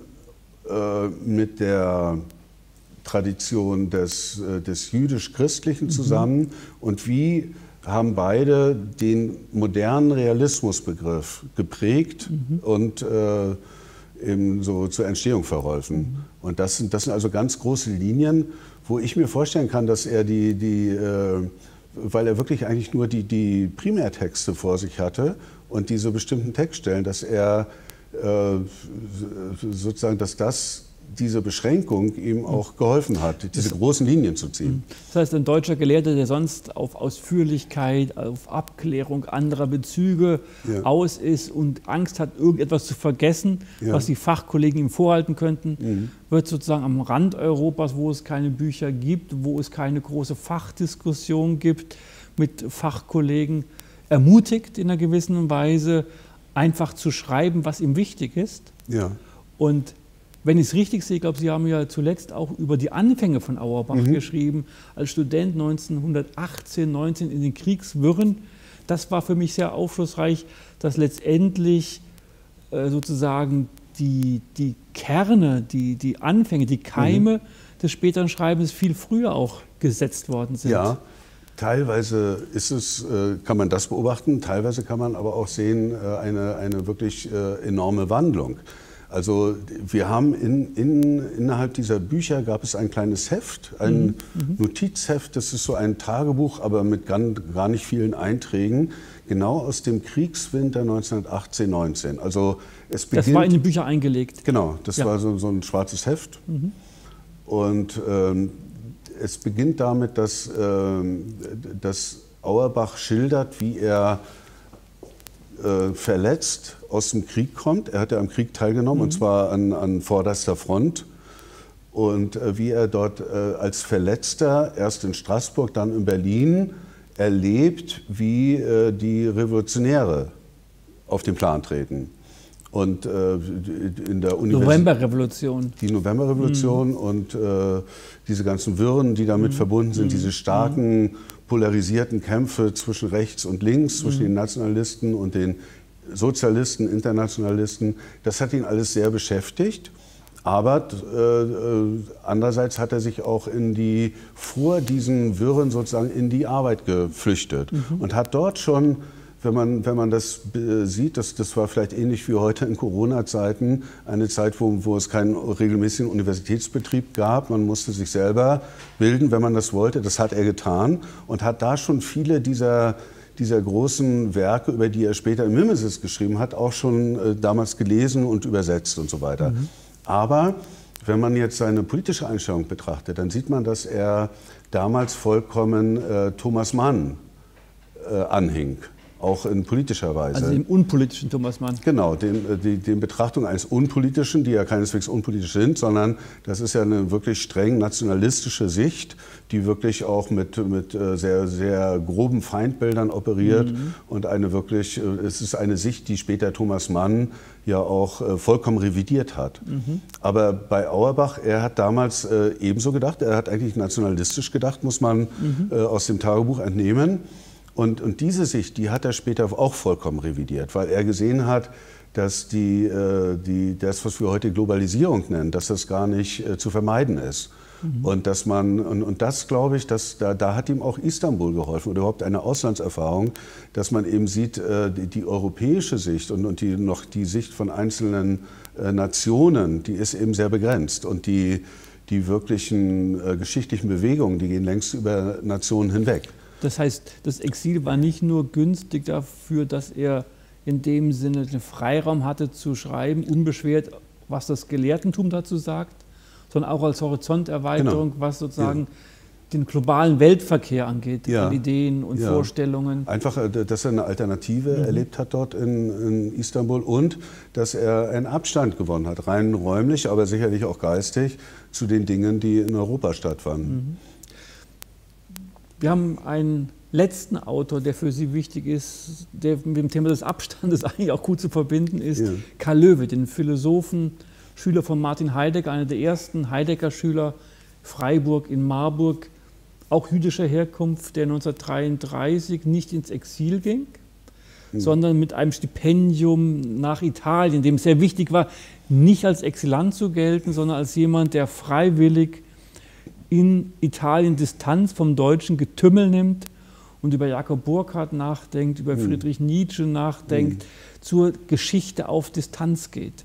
mit der Tradition des jüdisch-christlichen zusammen und wie haben beide den modernen Realismusbegriff geprägt und eben so zur Entstehung verholfen. Und das sind also ganz große Linien, wo ich mir vorstellen kann, dass er weil er wirklich eigentlich nur die Primärtexte vor sich hatte und diese bestimmten Textstellen, dass er sozusagen, dass diese Beschränkung ihm auch geholfen hat, diese großen Linien zu ziehen. Das heißt, ein deutscher Gelehrter, der sonst auf Ausführlichkeit, auf Abklärung anderer Bezüge aus ist und Angst hat, irgendetwas zu vergessen, was die Fachkollegen ihm vorhalten könnten, wird sozusagen am Rand Europas, wo es keine Bücher gibt, wo es keine große Fachdiskussion gibt, mit Fachkollegen ermutigt in einer gewissen Weise, einfach zu schreiben, was ihm wichtig ist. Ja. Und wenn ich es richtig sehe, ich glaube, Sie haben ja zuletzt auch über die Anfänge von Auerbach geschrieben, als Student 1918, 19 in den Kriegswirren. Das war für mich sehr aufschlussreich, dass letztendlich sozusagen die Kerne, die Anfänge, die Keime des späteren Schreibens viel früher auch gesetzt worden sind. Ja, teilweise kann man das beobachten, teilweise kann man aber auch sehen, eine wirklich enorme Wandlung. Also wir haben innerhalb dieser Bücher gab es ein kleines Heft, ein Notizheft, das ist so ein Tagebuch, aber mit gar nicht vielen Einträgen, genau aus dem Kriegswinter 1918/19. Also es beginnt, das war in die Bücher eingelegt? Genau, das war so ein schwarzes Heft. Und es beginnt damit, dass Auerbach schildert, wie er verletzt aus dem Krieg kommt. Er hat ja am Krieg teilgenommen, und zwar an vorderster Front. Und wie er dort als Verletzter, erst in Straßburg, dann in Berlin, erlebt, wie die Revolutionäre auf den Plan treten. Und in der Novemberrevolution. Die Novemberrevolution und diese ganzen Wirren, die damit verbunden sind, diese starken polarisierten Kämpfe zwischen rechts und links, zwischen den Nationalisten und den Sozialisten, Internationalisten, das hat ihn alles sehr beschäftigt. Aber andererseits hat er sich auch vor diesen Wirren sozusagen in die Arbeit geflüchtet und hat dort schon wenn man das sieht, das war vielleicht ähnlich wie heute in Corona-Zeiten, eine Zeit, wo es keinen regelmäßigen Universitätsbetrieb gab. Man musste sich selber bilden, wenn man das wollte. Das hat er getan und hat da schon viele dieser großen Werke, über die er später im Mimesis geschrieben hat, auch schon damals gelesen und übersetzt und so weiter. Aber wenn man jetzt seine politische Einstellung betrachtet, dann sieht man, dass er damals vollkommen Thomas Mann anhing. Auch in politischer Weise. Also dem unpolitischen Thomas Mann. Genau, den Betrachtungen eines Unpolitischen, die ja keineswegs unpolitisch sind, sondern das ist ja eine wirklich streng nationalistische Sicht, die wirklich auch mit sehr, sehr groben Feindbildern operiert. Und es ist eine Sicht, die später Thomas Mann ja auch vollkommen revidiert hat. Aber bei Auerbach, er hat damals ebenso gedacht, er hat eigentlich nationalistisch gedacht, muss man aus dem Tagebuch entnehmen. Und diese Sicht, die hat er später auch vollkommen revidiert, weil er gesehen hat, dass das, was wir heute Globalisierung nennen, dass das gar nicht zu vermeiden ist. Und dass und das, glaube ich, da hat ihm auch Istanbul geholfen oder überhaupt eine Auslandserfahrung, dass man eben sieht, die europäische Sicht und die Sicht von einzelnen Nationen, die ist eben sehr begrenzt. Und die wirklichen geschichtlichen Bewegungen, die gehen längst über Nationen hinweg. Das heißt, das Exil war nicht nur günstig dafür, dass er in dem Sinne den Freiraum hatte zu schreiben, unbeschwert, was das Gelehrtentum dazu sagt, sondern auch als Horizonterweiterung, was sozusagen den globalen Weltverkehr angeht, an Ideen und Vorstellungen. Einfach, dass er eine Alternative erlebt hat dort in Istanbul und dass er einen Abstand gewonnen hat, rein räumlich, aber sicherlich auch geistig, zu den Dingen, die in Europa stattfanden. Wir haben einen letzten Autor, der für Sie wichtig ist, der mit dem Thema des Abstandes eigentlich auch gut zu verbinden ist, Karl Löwith, den Philosophen, Schüler von Martin Heidegger, einer der ersten Heidegger-Schüler, Freiburg in Marburg, auch jüdischer Herkunft, der 1933 nicht ins Exil ging, sondern mit einem Stipendium nach Italien, dem es sehr wichtig war, nicht als Exilant zu gelten, sondern als jemand, der freiwillig in Italien Distanz vom deutschen Getümmel nimmt und über Jakob Burckhardt nachdenkt, über Friedrich Nietzsche nachdenkt, zur Geschichte auf Distanz geht.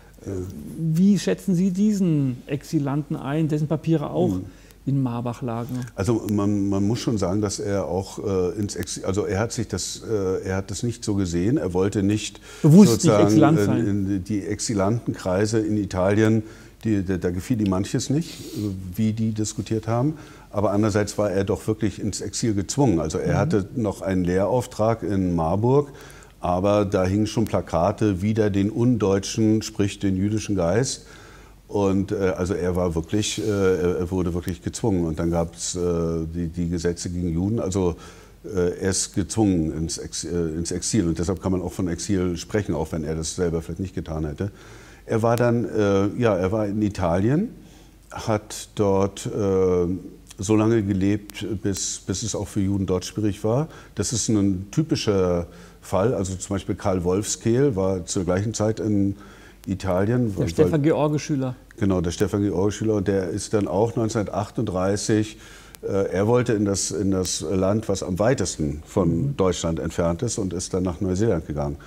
Wie schätzen Sie diesen Exilanten ein, dessen Papiere auch in Marbach lagen? Also man muss schon sagen, dass er auch ins Exil, also er hat das nicht so gesehen, er wollte nicht bewusst nicht Exilant sein. In die Exilantenkreise in Italien, da gefiel ihm manches nicht, wie die diskutiert haben. Aber andererseits war er doch wirklich ins Exil gezwungen. Also er hatte noch einen Lehrauftrag in Marburg, aber da hingen schon Plakate wider den undeutschen, sprich den jüdischen Geist. Und also er wurde wirklich gezwungen. Und dann gab es die Gesetze gegen Juden. Also er ist gezwungen ins Exil. Und deshalb kann man auch von Exil sprechen, auch wenn er das selber vielleicht nicht getan hätte. Er war dann, er war in Italien, hat dort so lange gelebt, bis es auch für Juden dort schwierig war. Das ist ein typischer Fall. Also zum Beispiel Karl Wolfskehl war zur gleichen Zeit in Italien. Der Stefan-George-Schüler. Genau, der Stefan-George-Schüler. Und der ist dann auch 1938, er wollte in das Land, was am weitesten von Deutschland entfernt ist, und ist dann nach Neuseeland gegangen.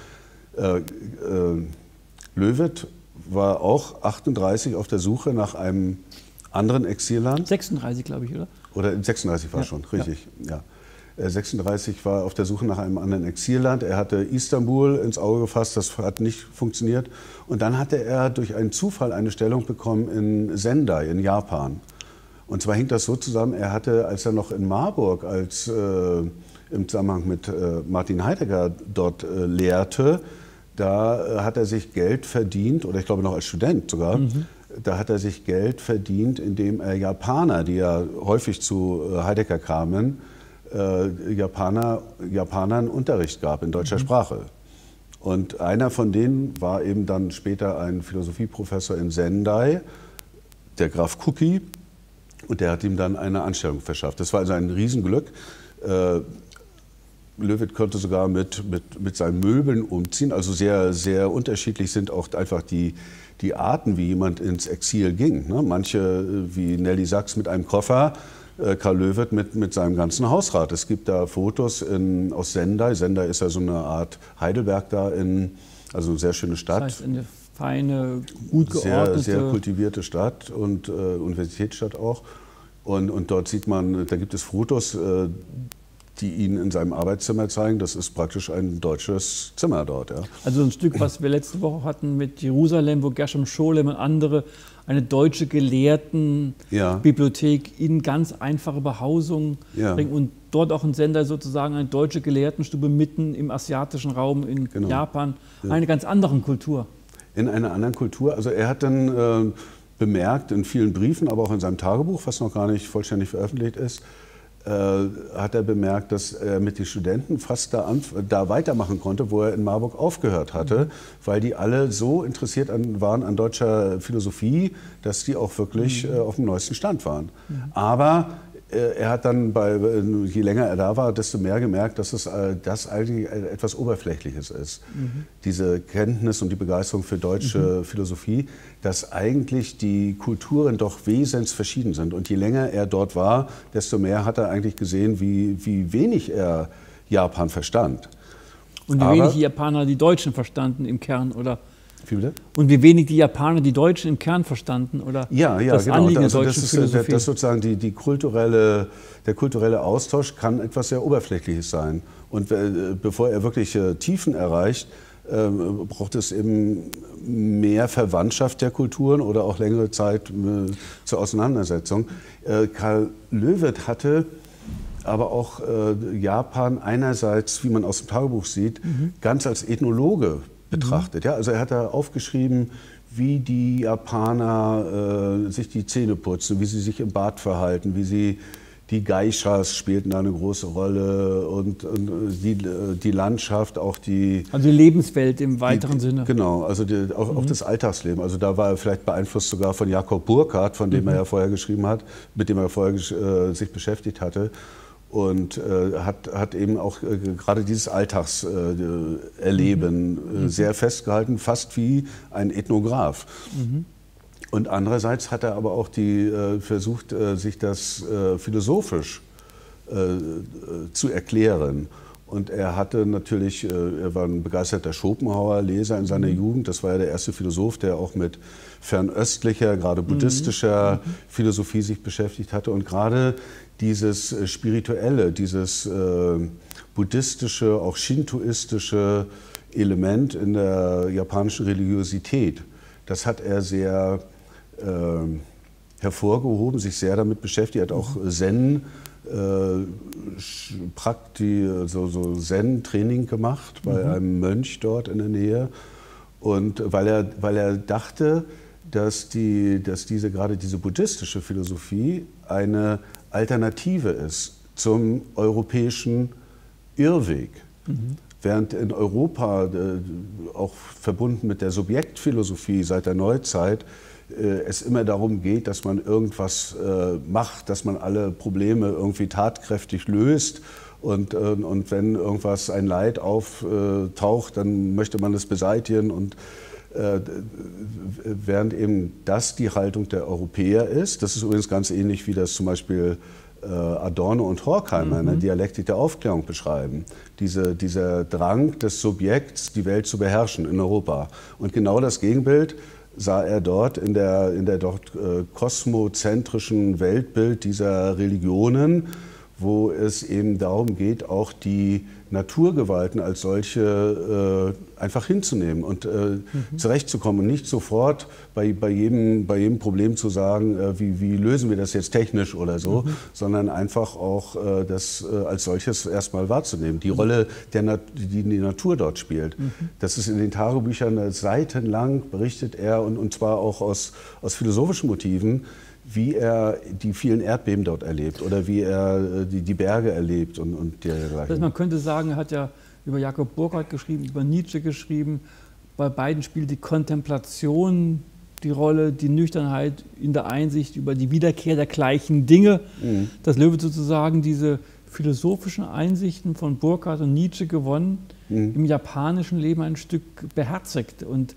Löwith war auch 38 auf der Suche nach einem anderen Exilland. 36, glaube ich, oder? Oder 36 war schon, richtig. Ja. 36 war auf der Suche nach einem anderen Exilland. Er hatte Istanbul ins Auge gefasst, das hat nicht funktioniert. Und dann hatte er durch einen Zufall eine Stellung bekommen in Sendai in Japan. Und zwar hing das so zusammen, er hatte, als er noch in Marburg im Zusammenhang mit Martin Heidegger dort lehrte, da hat er sich Geld verdient, oder ich glaube noch als Student sogar, da hat er sich Geld verdient, indem er Japaner, die ja häufig zu Heidegger kamen, Japanern Unterricht gab in deutscher Sprache. Und einer von denen war eben dann später ein Philosophieprofessor in Sendai, der Graf Kuki, und der hat ihm dann eine Anstellung verschafft. Das war also ein Riesenglück. Löwith konnte sogar mit seinen Möbeln umziehen. Also sehr, sehr unterschiedlich sind auch einfach die Arten, wie jemand ins Exil ging. Ne? Manche, wie Nelly Sachs, mit einem Koffer, Karl Löwith mit seinem ganzen Hausrat. Es gibt da Fotos aus Sendai. Sendai ist ja so eine Art Heidelberg da, also eine sehr schöne Stadt. Das heißt eine feine, gut geordnete... Sehr kultivierte Stadt und Universitätsstadt auch. Und dort sieht man, da gibt es Fotos, die ihn in seinem Arbeitszimmer zeigen. Das ist praktisch ein deutsches Zimmer dort. Ja. Also ein Stück, was wir letzte Woche hatten mit Jerusalem, wo Gershom Scholem und andere eine deutsche Gelehrtenbibliothek in ganz einfache Behausung bringen und dort auch ein Sender sozusagen eine deutsche Gelehrtenstube mitten im asiatischen Raum in Japan, eine ganz andere Kultur. In einer anderen Kultur. Also er hat dann bemerkt in vielen Briefen, aber auch in seinem Tagebuch, was noch gar nicht vollständig veröffentlicht ist, hat er bemerkt, dass er mit den Studenten fast da weitermachen konnte, wo er in Marburg aufgehört hatte, weil die alle so interessiert waren an deutscher Philosophie, dass die auch wirklich auf dem neuesten Stand waren. Aber er hat dann, je länger er da war, desto mehr gemerkt, dass das eigentlich etwas Oberflächliches ist. Diese Kenntnis und die Begeisterung für deutsche Philosophie, dass eigentlich die Kulturen doch wesentlich verschieden sind. Und je länger er dort war, desto mehr hat er eigentlich gesehen, wie wenig er Japan verstand. Und wie wenig die Japaner die Deutschen verstanden im Kern, oder? Wie bitte? Und wie wenig die Japaner die Deutschen im Kern verstanden, oder? Ja, das genau. Anliegen Also der deutschen Philosophie. das sozusagen der kulturelle Austausch kann etwas sehr Oberflächliches sein. Und bevor er wirklich Tiefen erreicht, braucht es eben mehr Verwandtschaft der Kulturen oder auch längere Zeit zur Auseinandersetzung. Karl Löwith hatte aber auch Japan einerseits, wie man aus dem Tagebuch sieht, ganz als Ethnologe betrachtet. Ja, also er hat da aufgeschrieben, wie die Japaner sich die Zähne putzen, wie sie sich im Bad verhalten, wie sie die Geishas spielten da eine große Rolle und die Landschaft, auch die... Also die Lebenswelt im weiteren Sinne. Genau, also auch das Alltagsleben. Also da war er vielleicht beeinflusst sogar von Jakob Burckhardt, von dem er ja vorher geschrieben hat, mit dem er vorher sich beschäftigt hatte. Und hat eben auch gerade dieses Alltagserleben sehr festgehalten, fast wie ein Ethnograph. Und andererseits hat er aber auch versucht, sich das philosophisch zu erklären. Und er hatte natürlich, er war ein begeisterter Schopenhauer-Leser in seiner Jugend. Das war ja der erste Philosoph, der auch mit fernöstlicher, gerade buddhistischer Philosophie sich beschäftigt hatte. Und gerade dieses Spirituelle, dieses buddhistische, auch shintoistische Element in der japanischen Religiosität, das hat er sehr hervorgehoben, sich sehr damit beschäftigt. Er hat auch Zen, so Zen-Training gemacht bei einem Mönch dort in der Nähe. Und weil er dachte, dass gerade diese buddhistische Philosophie eine Alternative ist zum europäischen Irrweg. Während in Europa, auch verbunden mit der Subjektphilosophie seit der Neuzeit, es immer darum geht, dass man irgendwas macht, dass man alle Probleme irgendwie tatkräftig löst. Und wenn irgendwas, ein Leid auftaucht, dann möchte man es beseitigen. Und während eben das die Haltung der Europäer ist, das ist übrigens ganz ähnlich, wie das zum Beispiel Adorno und Horkheimer in der Dialektik der Aufklärung beschreiben. Dieser Drang des Subjekts, die Welt zu beherrschen in Europa. Und genau das Gegenbild sah er dort in der dort kosmozentrischen Weltbild dieser Religionen, wo es eben darum geht, auch die Naturgewalten als solche einfach hinzunehmen und zurechtzukommen und nicht sofort bei jedem Problem zu sagen, wie lösen wir das jetzt technisch oder so, sondern einfach auch das als solches erstmal wahrzunehmen. Die Rolle, die die Natur dort spielt. Das ist in den Tagebüchern seitenlang, berichtet er, und zwar auch aus philosophischen Motiven, wie er die vielen Erdbeben dort erlebt oder wie er die Berge erlebt und dergleichen. Also man könnte sagen, er hat ja über Jakob Burckhardt geschrieben, über Nietzsche geschrieben. Bei beiden spielt die Kontemplation die Rolle, die Nüchternheit in der Einsicht über die Wiederkehr der gleichen Dinge. Dass Löwith sozusagen diese philosophischen Einsichten von Burckhardt und Nietzsche gewonnen, im japanischen Leben ein Stück beherzigt. Und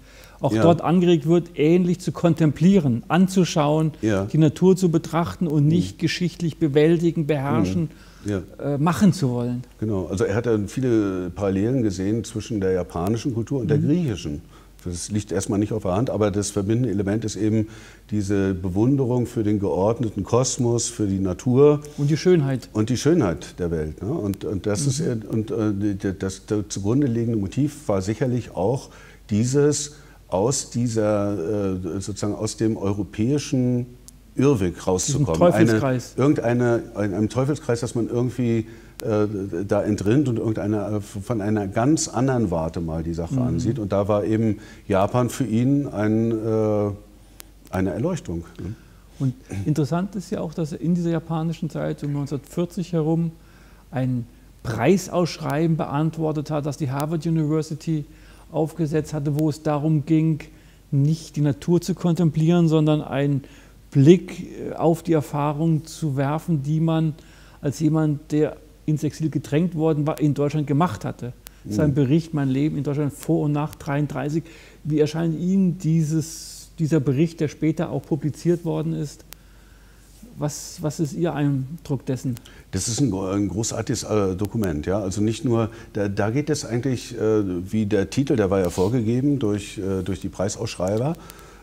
auch dort angeregt wird, ähnlich zu kontemplieren, anzuschauen, die Natur zu betrachten und nicht geschichtlich bewältigen, beherrschen, machen zu wollen. Genau, also er hat dann viele Parallelen gesehen zwischen der japanischen Kultur und der griechischen. Das liegt erstmal nicht auf der Hand, aber das verbindende Element ist eben diese Bewunderung für den geordneten Kosmos, für die Natur. Und die Schönheit. Und die Schönheit der Welt. Ne? Und das ist, das zugrunde liegende Motiv war sicherlich auch dieses aus sozusagen aus dem europäischen Irrweg rauszukommen. Teufelskreis. Einem Teufelskreis, dass man irgendwie da entrinnt und von einer ganz anderen Warte mal die Sache ansieht. Und da war eben Japan für ihn eine Erleuchtung. Und interessant ist ja auch, dass er in dieser japanischen Zeit um 1940 herum ein Preisausschreiben beantwortet hat, das die Harvard University aufgesetzt hatte, wo es darum ging, nicht die Natur zu kontemplieren, sondern einen Blick auf die Erfahrung zu werfen, die man als jemand, der ins Exil gedrängt worden war, in Deutschland gemacht hatte. Sein Bericht, mein Leben in Deutschland vor und nach 1933. Wie erscheint Ihnen dieser Bericht, der später auch publiziert worden ist? Was ist Ihr Eindruck dessen? Das ist ein großartiges Dokument. Ja? Also nicht nur, da geht es eigentlich, wie der Titel, der war ja vorgegeben durch die Preisausschreiber.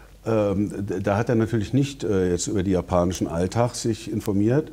Da hat er natürlich nicht jetzt über die japanischen Alltag sich informiert,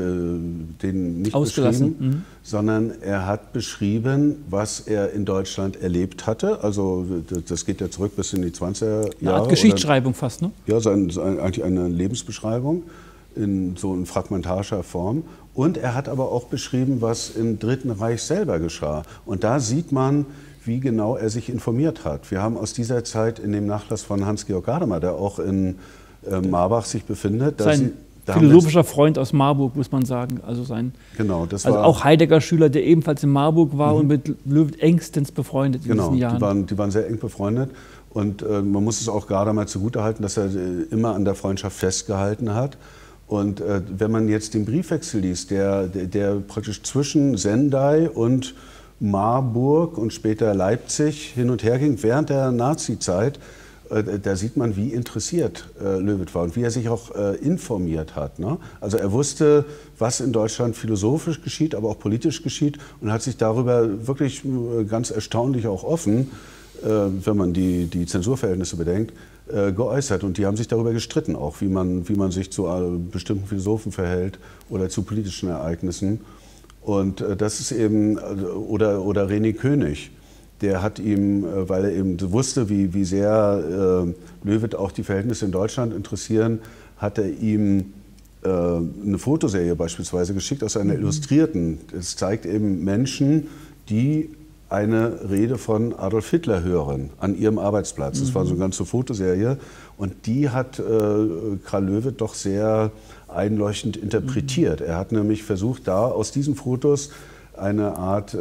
den nicht beschrieben, sondern er hat beschrieben, was er in Deutschland erlebt hatte. Also das geht ja zurück bis in die 20er Jahre. Eine Art Geschichtsschreibung fast, ne? Ja, eigentlich eine Lebensbeschreibung in so in fragmentarischer Form. Und er hat aber auch beschrieben, was im Dritten Reich selber geschah. Und da sieht man, wie genau er sich informiert hat. Wir haben aus dieser Zeit in dem Nachlass von Hans-Georg Gadamer, der auch in Marbach sich befindet. Sein philosophischer Freund aus Marburg, muss man sagen. Also auch Heidegger-Schüler, der ebenfalls in Marburg war und mit Löwith engstens befreundet in diesen Jahren. Die waren sehr eng befreundet. Und man muss es auch Gadamer zugutehalten, dass er immer an der Freundschaft festgehalten hat. Und wenn man jetzt den Briefwechsel liest, der praktisch zwischen Sendai und Marburg und später Leipzig hin und her ging während der Nazi-Zeit, da sieht man, wie interessiert Löwith war und wie er sich auch informiert hat. Ne? Also er wusste, was in Deutschland philosophisch geschieht, aber auch politisch geschieht und hat sich darüber wirklich ganz erstaunlich auch offen, wenn man die Zensurverhältnisse bedenkt, geäußert. Und die haben sich darüber gestritten, auch wie man sich zu bestimmten Philosophen verhält oder zu politischen Ereignissen. Und das ist eben, oder René König, der hat ihm, weil er eben wusste, wie sehr Löwith auch die Verhältnisse in Deutschland interessieren, hat er ihm eine Fotoserie beispielsweise geschickt aus einer Illustrierten. Es zeigt eben Menschen, die eine Rede von Adolf Hitler hören an ihrem Arbeitsplatz. Das war so eine ganze Fotoserie und die hat Karl Löwith doch sehr einleuchtend interpretiert. Er hat nämlich versucht, da aus diesen Fotos eine Art,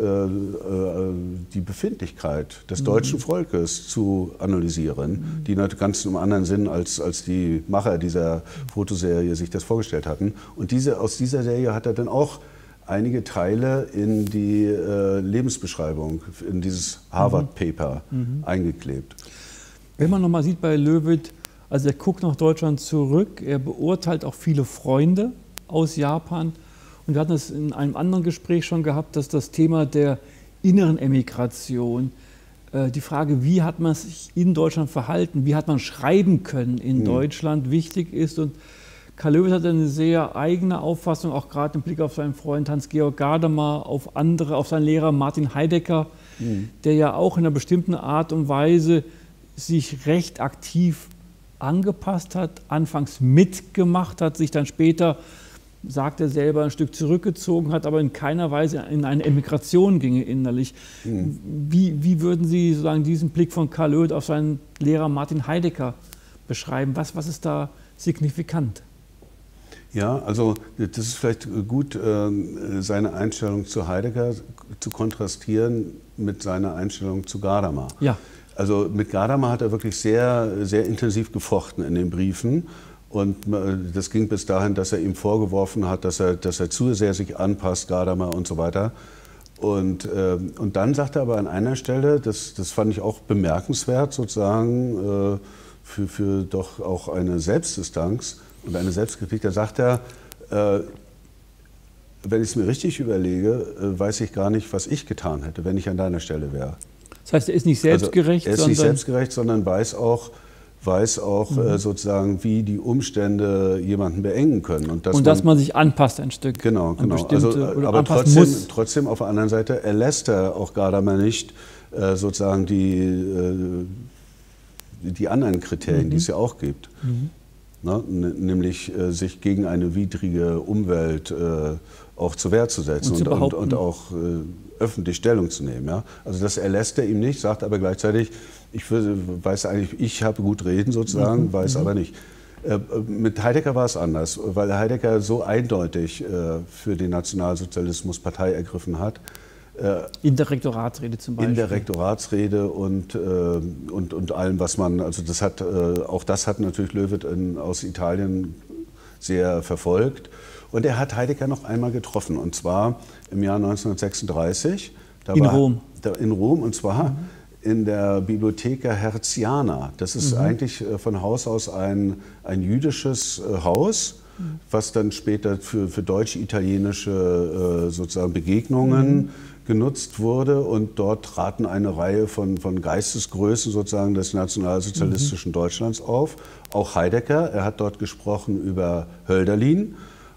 die Befindlichkeit des deutschen Volkes zu analysieren, die ganz im anderen Sinn, als die Macher dieser Fotoserie sich das vorgestellt hatten. Und aus dieser Serie hat er dann auch einige Teile in die Lebensbeschreibung, in dieses Harvard-Paper eingeklebt. Wenn man nochmal sieht bei Löwith, also er guckt nach Deutschland zurück, er beurteilt auch viele Freunde aus Japan. Und wir hatten es in einem anderen Gespräch schon gehabt, dass das Thema der inneren Emigration, die Frage, wie hat man sich in Deutschland verhalten, wie hat man schreiben können in Deutschland, wichtig ist. Und Karl Löwith hat eine sehr eigene Auffassung, auch gerade im Blick auf seinen Freund Hans-Georg Gadamer, auf seinen Lehrer Martin Heidegger, der ja auch in einer bestimmten Art und Weise sich recht aktiv angepasst hat, anfangs mitgemacht hat, sich dann später, sagt er selber, ein Stück zurückgezogen hat, aber in keiner Weise in eine Emigration ginge innerlich. Wie würden Sie sozusagen diesen Blick von Karl Löwith auf seinen Lehrer Martin Heidegger beschreiben? Was ist da signifikant? Ja, also das ist vielleicht gut, seine Einstellung zu Heidegger zu kontrastieren mit seiner Einstellung zu Gadamer. Ja. Also mit Gadamer hat er wirklich sehr, sehr intensiv gefochten in den Briefen. Und das ging bis dahin, dass er ihm vorgeworfen hat, dass er zu sehr sich anpasst, Gadamer und so weiter. Und dann sagt er aber an einer Stelle, das fand ich auch bemerkenswert sozusagen, für doch auch eine Selbstdistanz und eine Selbstkritik, da sagt er, wenn ich es mir richtig überlege, weiß ich gar nicht, was ich getan hätte, wenn ich an deiner Stelle wäre. Das heißt, er ist nicht selbstgerecht, er ist nicht selbstgerecht, sondern weiß auch sozusagen, wie die Umstände jemanden beengen können. Und dass man sich anpasst ein Stück. Genau. Aber trotzdem auf der anderen Seite erlässt er auch Gadamer nicht sozusagen die anderen Kriterien, die es ja auch gibt. Ne? Nämlich sich gegen eine widrige Umwelt auch zur Wehr zu setzen und auch öffentlich Stellung zu nehmen. Ja? Also das erlässt er ihm nicht, sagt aber gleichzeitig, ich habe gut reden sozusagen, weiß aber nicht. Mit Heidegger war es anders, weil Heidegger so eindeutig für den Nationalsozialismus Partei ergriffen hat. In der Rektoratsrede zum Beispiel. In der Rektoratsrede und allem, was man, also auch das hat natürlich Löwith aus Italien sehr verfolgt. Und er hat Heidegger noch einmal getroffen, und zwar im Jahr 1936. In Rom. In Rom, und zwar in der Bibliotheca Hertziana. Das ist eigentlich von Haus aus ein jüdisches Haus, was dann später für deutsch-italienische sozusagen Begegnungen genutzt wurde. Und dort traten eine Reihe von Geistesgrößen sozusagen des nationalsozialistischen Deutschlands auf. Auch Heidegger, er hat dort gesprochen über Hölderlin.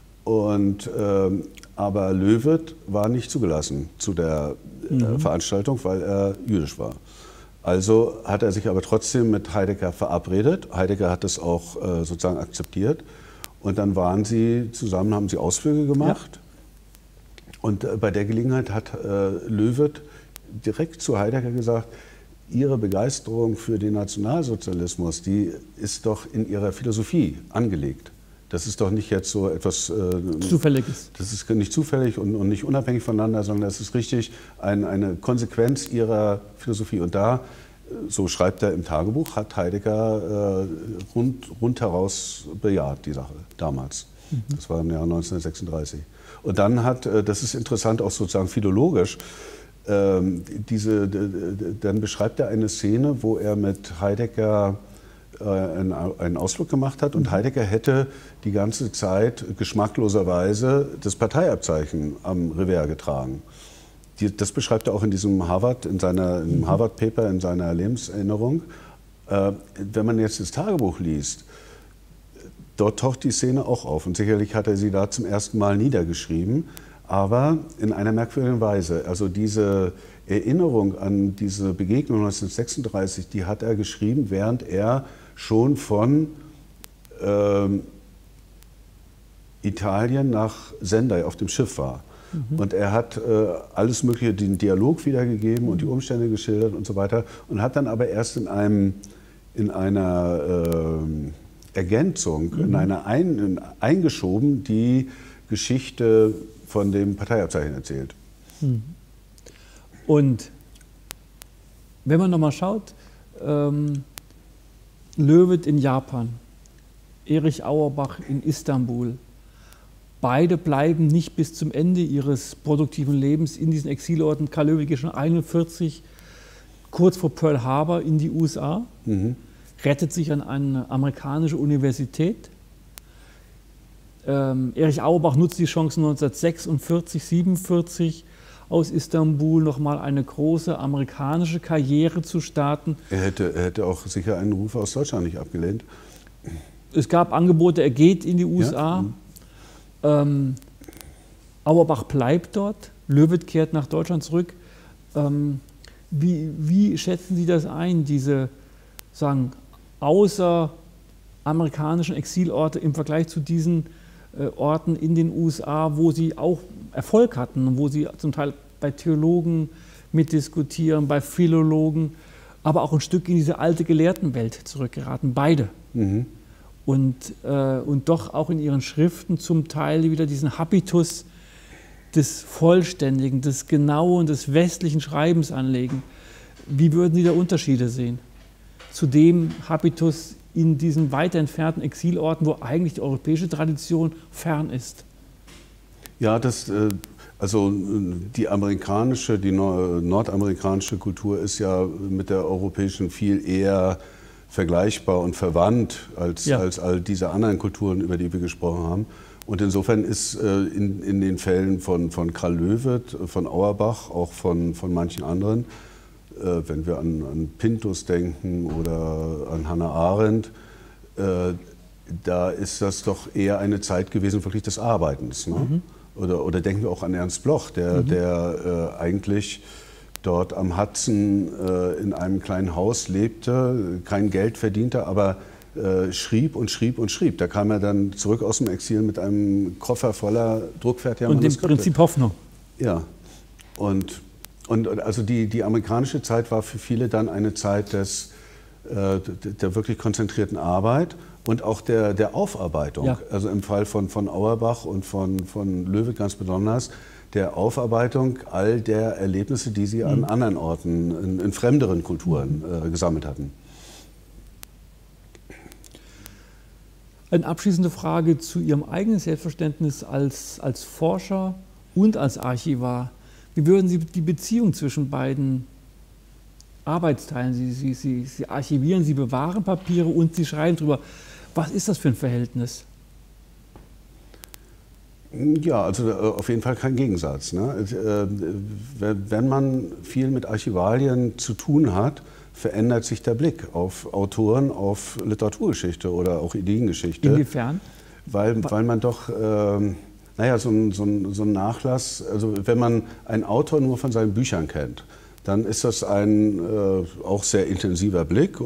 Aber Löwith war nicht zugelassen zu der Veranstaltung, weil er jüdisch war. Also hat er sich aber trotzdem mit Heidegger verabredet. Heidegger hat das auch sozusagen akzeptiert. Und dann waren sie zusammen, haben sie Ausflüge gemacht. Ja. Und bei der Gelegenheit hat Löwith direkt zu Heidegger gesagt, Ihre Begeisterung für den Nationalsozialismus, die ist doch in Ihrer Philosophie angelegt. Das ist doch nicht jetzt so etwas Zufälliges. Das ist nicht zufällig und nicht unabhängig voneinander, sondern es ist richtig eine Konsequenz ihrer Philosophie. Und da, so schreibt er im Tagebuch, hat Heidegger rundheraus bejaht, die Sache, damals. Das war im Jahr 1936. Und dann das ist interessant auch sozusagen philologisch, dann beschreibt er eine Szene, wo er mit Heidegger einen Ausflug gemacht hat, und Heidegger hätte die ganze Zeit geschmackloserweise das Parteiabzeichen am Revers getragen. Das beschreibt er auch in diesem Harvard-Paper, in seiner Lebenserinnerung. Wenn man jetzt das Tagebuch liest, dort taucht die Szene auch auf, und sicherlich hat er sie da zum ersten Mal niedergeschrieben, aber in einer merkwürdigen Weise. Also diese Erinnerung an diese Begegnung 1936, die hat er geschrieben, während er schon von Italien nach Sendai auf dem Schiff war. Und er hat alles Mögliche, den Dialog wiedergegeben und die Umstände geschildert und so weiter, und hat dann aber erst in einer Ergänzung, eingeschoben, die Geschichte von dem Parteiabzeichen erzählt. Und wenn man nochmal schaut, Löwith in Japan, Erich Auerbach in Istanbul, beide bleiben nicht bis zum Ende ihres produktiven Lebens in diesen Exilorten. Karl Löwith geht schon 1941, kurz vor Pearl Harbor, in die USA, rettet sich an eine amerikanische Universität. Erich Auerbach nutzt die Chance 1946, 1947 aus Istanbul nochmal eine große amerikanische Karriere zu starten. Er hätte auch sicher einen Ruf aus Deutschland nicht abgelehnt. Es gab Angebote, er geht in die USA. Ja. Auerbach bleibt dort, Löwith kehrt nach Deutschland zurück. Wie schätzen Sie das ein, diese außeramerikanischen Exilorte im Vergleich zu diesen Orten in den USA, wo Sie auch Erfolg hatten und wo Sie zum Teil bei Theologen mitdiskutieren, bei Philologen, aber auch ein Stück in diese alte Gelehrtenwelt zurückgeraten, beide. Und doch auch in ihren Schriften zum Teil wieder diesen Habitus des Vollständigen, des Genauen, des westlichen Schreibens anlegen. Wie würden Sie da Unterschiede sehen zu dem Habitus in diesen weit entfernten Exilorten, wo eigentlich die europäische Tradition fern ist? Ja, also die nordamerikanische Kultur ist ja mit der europäischen viel eher vergleichbar und verwandt als all diese anderen Kulturen, über die wir gesprochen haben. Und insofern ist in den Fällen von Karl Löwith, von Auerbach, auch von manchen anderen, wenn wir an Pinthus denken oder an Hannah Arendt, da ist das doch eher eine Zeit gewesen wirklich des Arbeitens. Ne? Mhm. Oder denken wir auch an Ernst Bloch, der eigentlich dort am Hudson in einem kleinen Haus lebte, kein Geld verdiente, aber schrieb und schrieb und schrieb. Da kam er dann zurück aus dem Exil mit einem Koffer voller druckfertiger Manuskripte. Und dem Prinzip Hoffnung. Ja, und also die amerikanische Zeit war für viele dann eine Zeit der wirklich konzentrierten Arbeit und auch der Aufarbeitung. Ja. Also im Fall von Auerbach und von Löwith ganz besonders, der Aufarbeitung all der Erlebnisse, die sie an anderen Orten, in fremderen Kulturen gesammelt hatten. Eine abschließende Frage zu Ihrem eigenen Selbstverständnis als Forscher und als Archivar. Wie würden Sie die Beziehung zwischen beiden Arbeitsteilen, Sie archivieren, Sie bewahren Papiere und Sie schreiben drüber. Was ist das für ein Verhältnis? Ja, also auf jeden Fall kein Gegensatz. Ne? Wenn man viel mit Archivalien zu tun hat, verändert sich der Blick auf Autoren, auf Literaturgeschichte oder auch Ideengeschichte. Inwiefern? Weil man doch, naja, so ein Nachlass, also wenn man einen Autor nur von seinen Büchern kennt, dann ist das ein auch sehr intensiver Blick,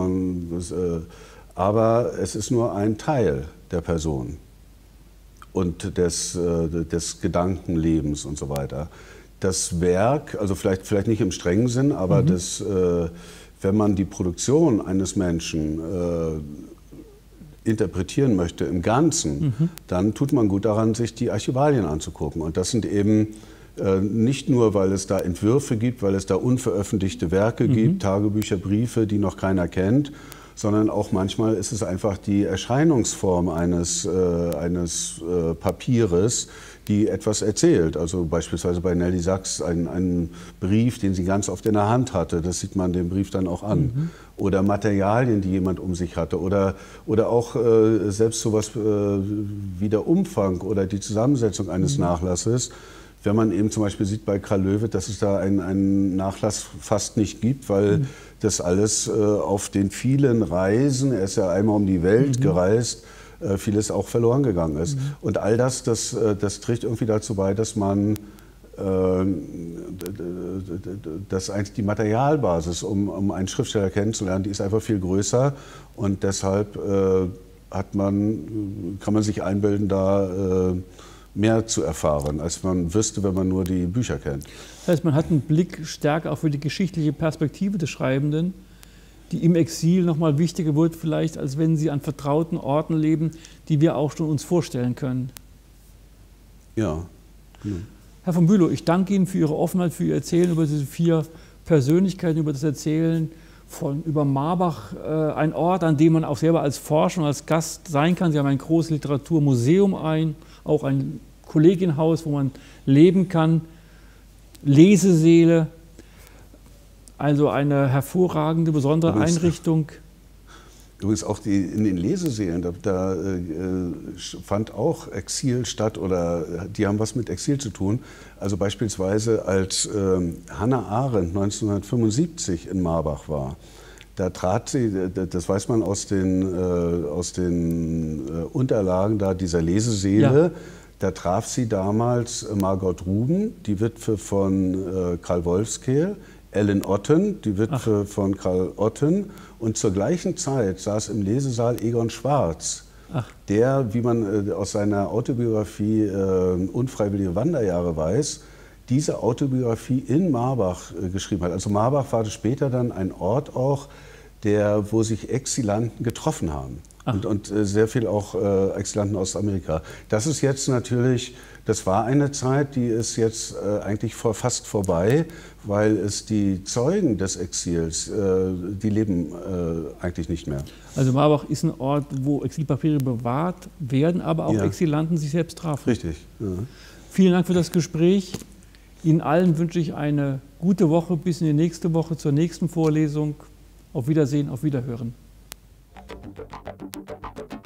aber es ist nur ein Teil der Person und des Gedankenlebens und so weiter. Das Werk, also vielleicht nicht im strengen Sinn, aber wenn man die Produktion eines Menschen interpretieren möchte im Ganzen, dann tut man gut daran, sich die Archivalien anzugucken. Und das sind eben nicht nur, weil es da Entwürfe gibt, weil es da unveröffentlichte Werke gibt, Tagebücher, Briefe, die noch keiner kennt, sondern auch manchmal ist es einfach die Erscheinungsform eines Papieres, die etwas erzählt. Also beispielsweise bei Nelly Sachs ein Brief, den sie ganz oft in der Hand hatte, das sieht man dem Brief dann auch an. Oder Materialien, die jemand um sich hatte. Oder auch selbst sowas wie der Umfang oder die Zusammensetzung eines Nachlasses. Wenn man eben zum Beispiel sieht bei Karl Löwith, dass es da einen Nachlass fast nicht gibt, weil das alles auf den vielen Reisen, er ist ja einmal um die Welt gereist, vieles auch verloren gegangen ist. Und all das trägt irgendwie dazu bei, dass man, dass eigentlich die Materialbasis, um einen Schriftsteller kennenzulernen, die ist einfach viel größer und deshalb kann man sich einbilden, da mehr zu erfahren, als man wüsste, wenn man nur die Bücher kennt. Das heißt, man hat einen Blick stärker auch für die geschichtliche Perspektive des Schreibenden, die im Exil noch mal wichtiger wird vielleicht, als wenn sie an vertrauten Orten leben, die wir auch schon uns vorstellen können. Ja. Herr von Bülow, ich danke Ihnen für Ihre Offenheit, für Ihr Erzählen über diese 4 Persönlichkeiten, über das Erzählen über Marbach, ein Ort, an dem man auch selber als Forscher und als Gast sein kann. Sie haben ein großes Literaturmuseum auch ein Kollegienhaus, wo man leben kann, Lesesäle, also eine hervorragende, besondere Einrichtung. Übrigens auch in den Lesesälen, da fand auch Exil statt oder die haben was mit Exil zu tun. Also beispielsweise als Hannah Arendt 1975 in Marbach war, da trat sie, das weiß man aus den Unterlagen da dieser Lesesäle, da traf sie damals Margot Ruben, die Witwe von Karl Wolfskehl, Ellen Otten, die Witwe von Karl Otten, und zur gleichen Zeit saß im Lesesaal Egon Schwarz, der, wie man aus seiner Autobiografie Unfreiwillige Wanderjahre weiß, diese Autobiografie in Marbach geschrieben hat. Also Marbach war später dann ein Ort auch, wo sich Exilanten getroffen haben. Und sehr viel auch Exilanten aus Amerika. Das ist jetzt natürlich, das war eine Zeit, die ist jetzt eigentlich fast vorbei, weil es die Zeugen des Exils, die leben eigentlich nicht mehr. Also Marbach ist ein Ort, wo Exilpapiere bewahrt werden, aber auch Exilanten sich selbst trafen. Richtig. Ja. Vielen Dank für das Gespräch. Ihnen allen wünsche ich eine gute Woche bis in die nächste Woche zur nächsten Vorlesung. Auf Wiedersehen, auf Wiederhören.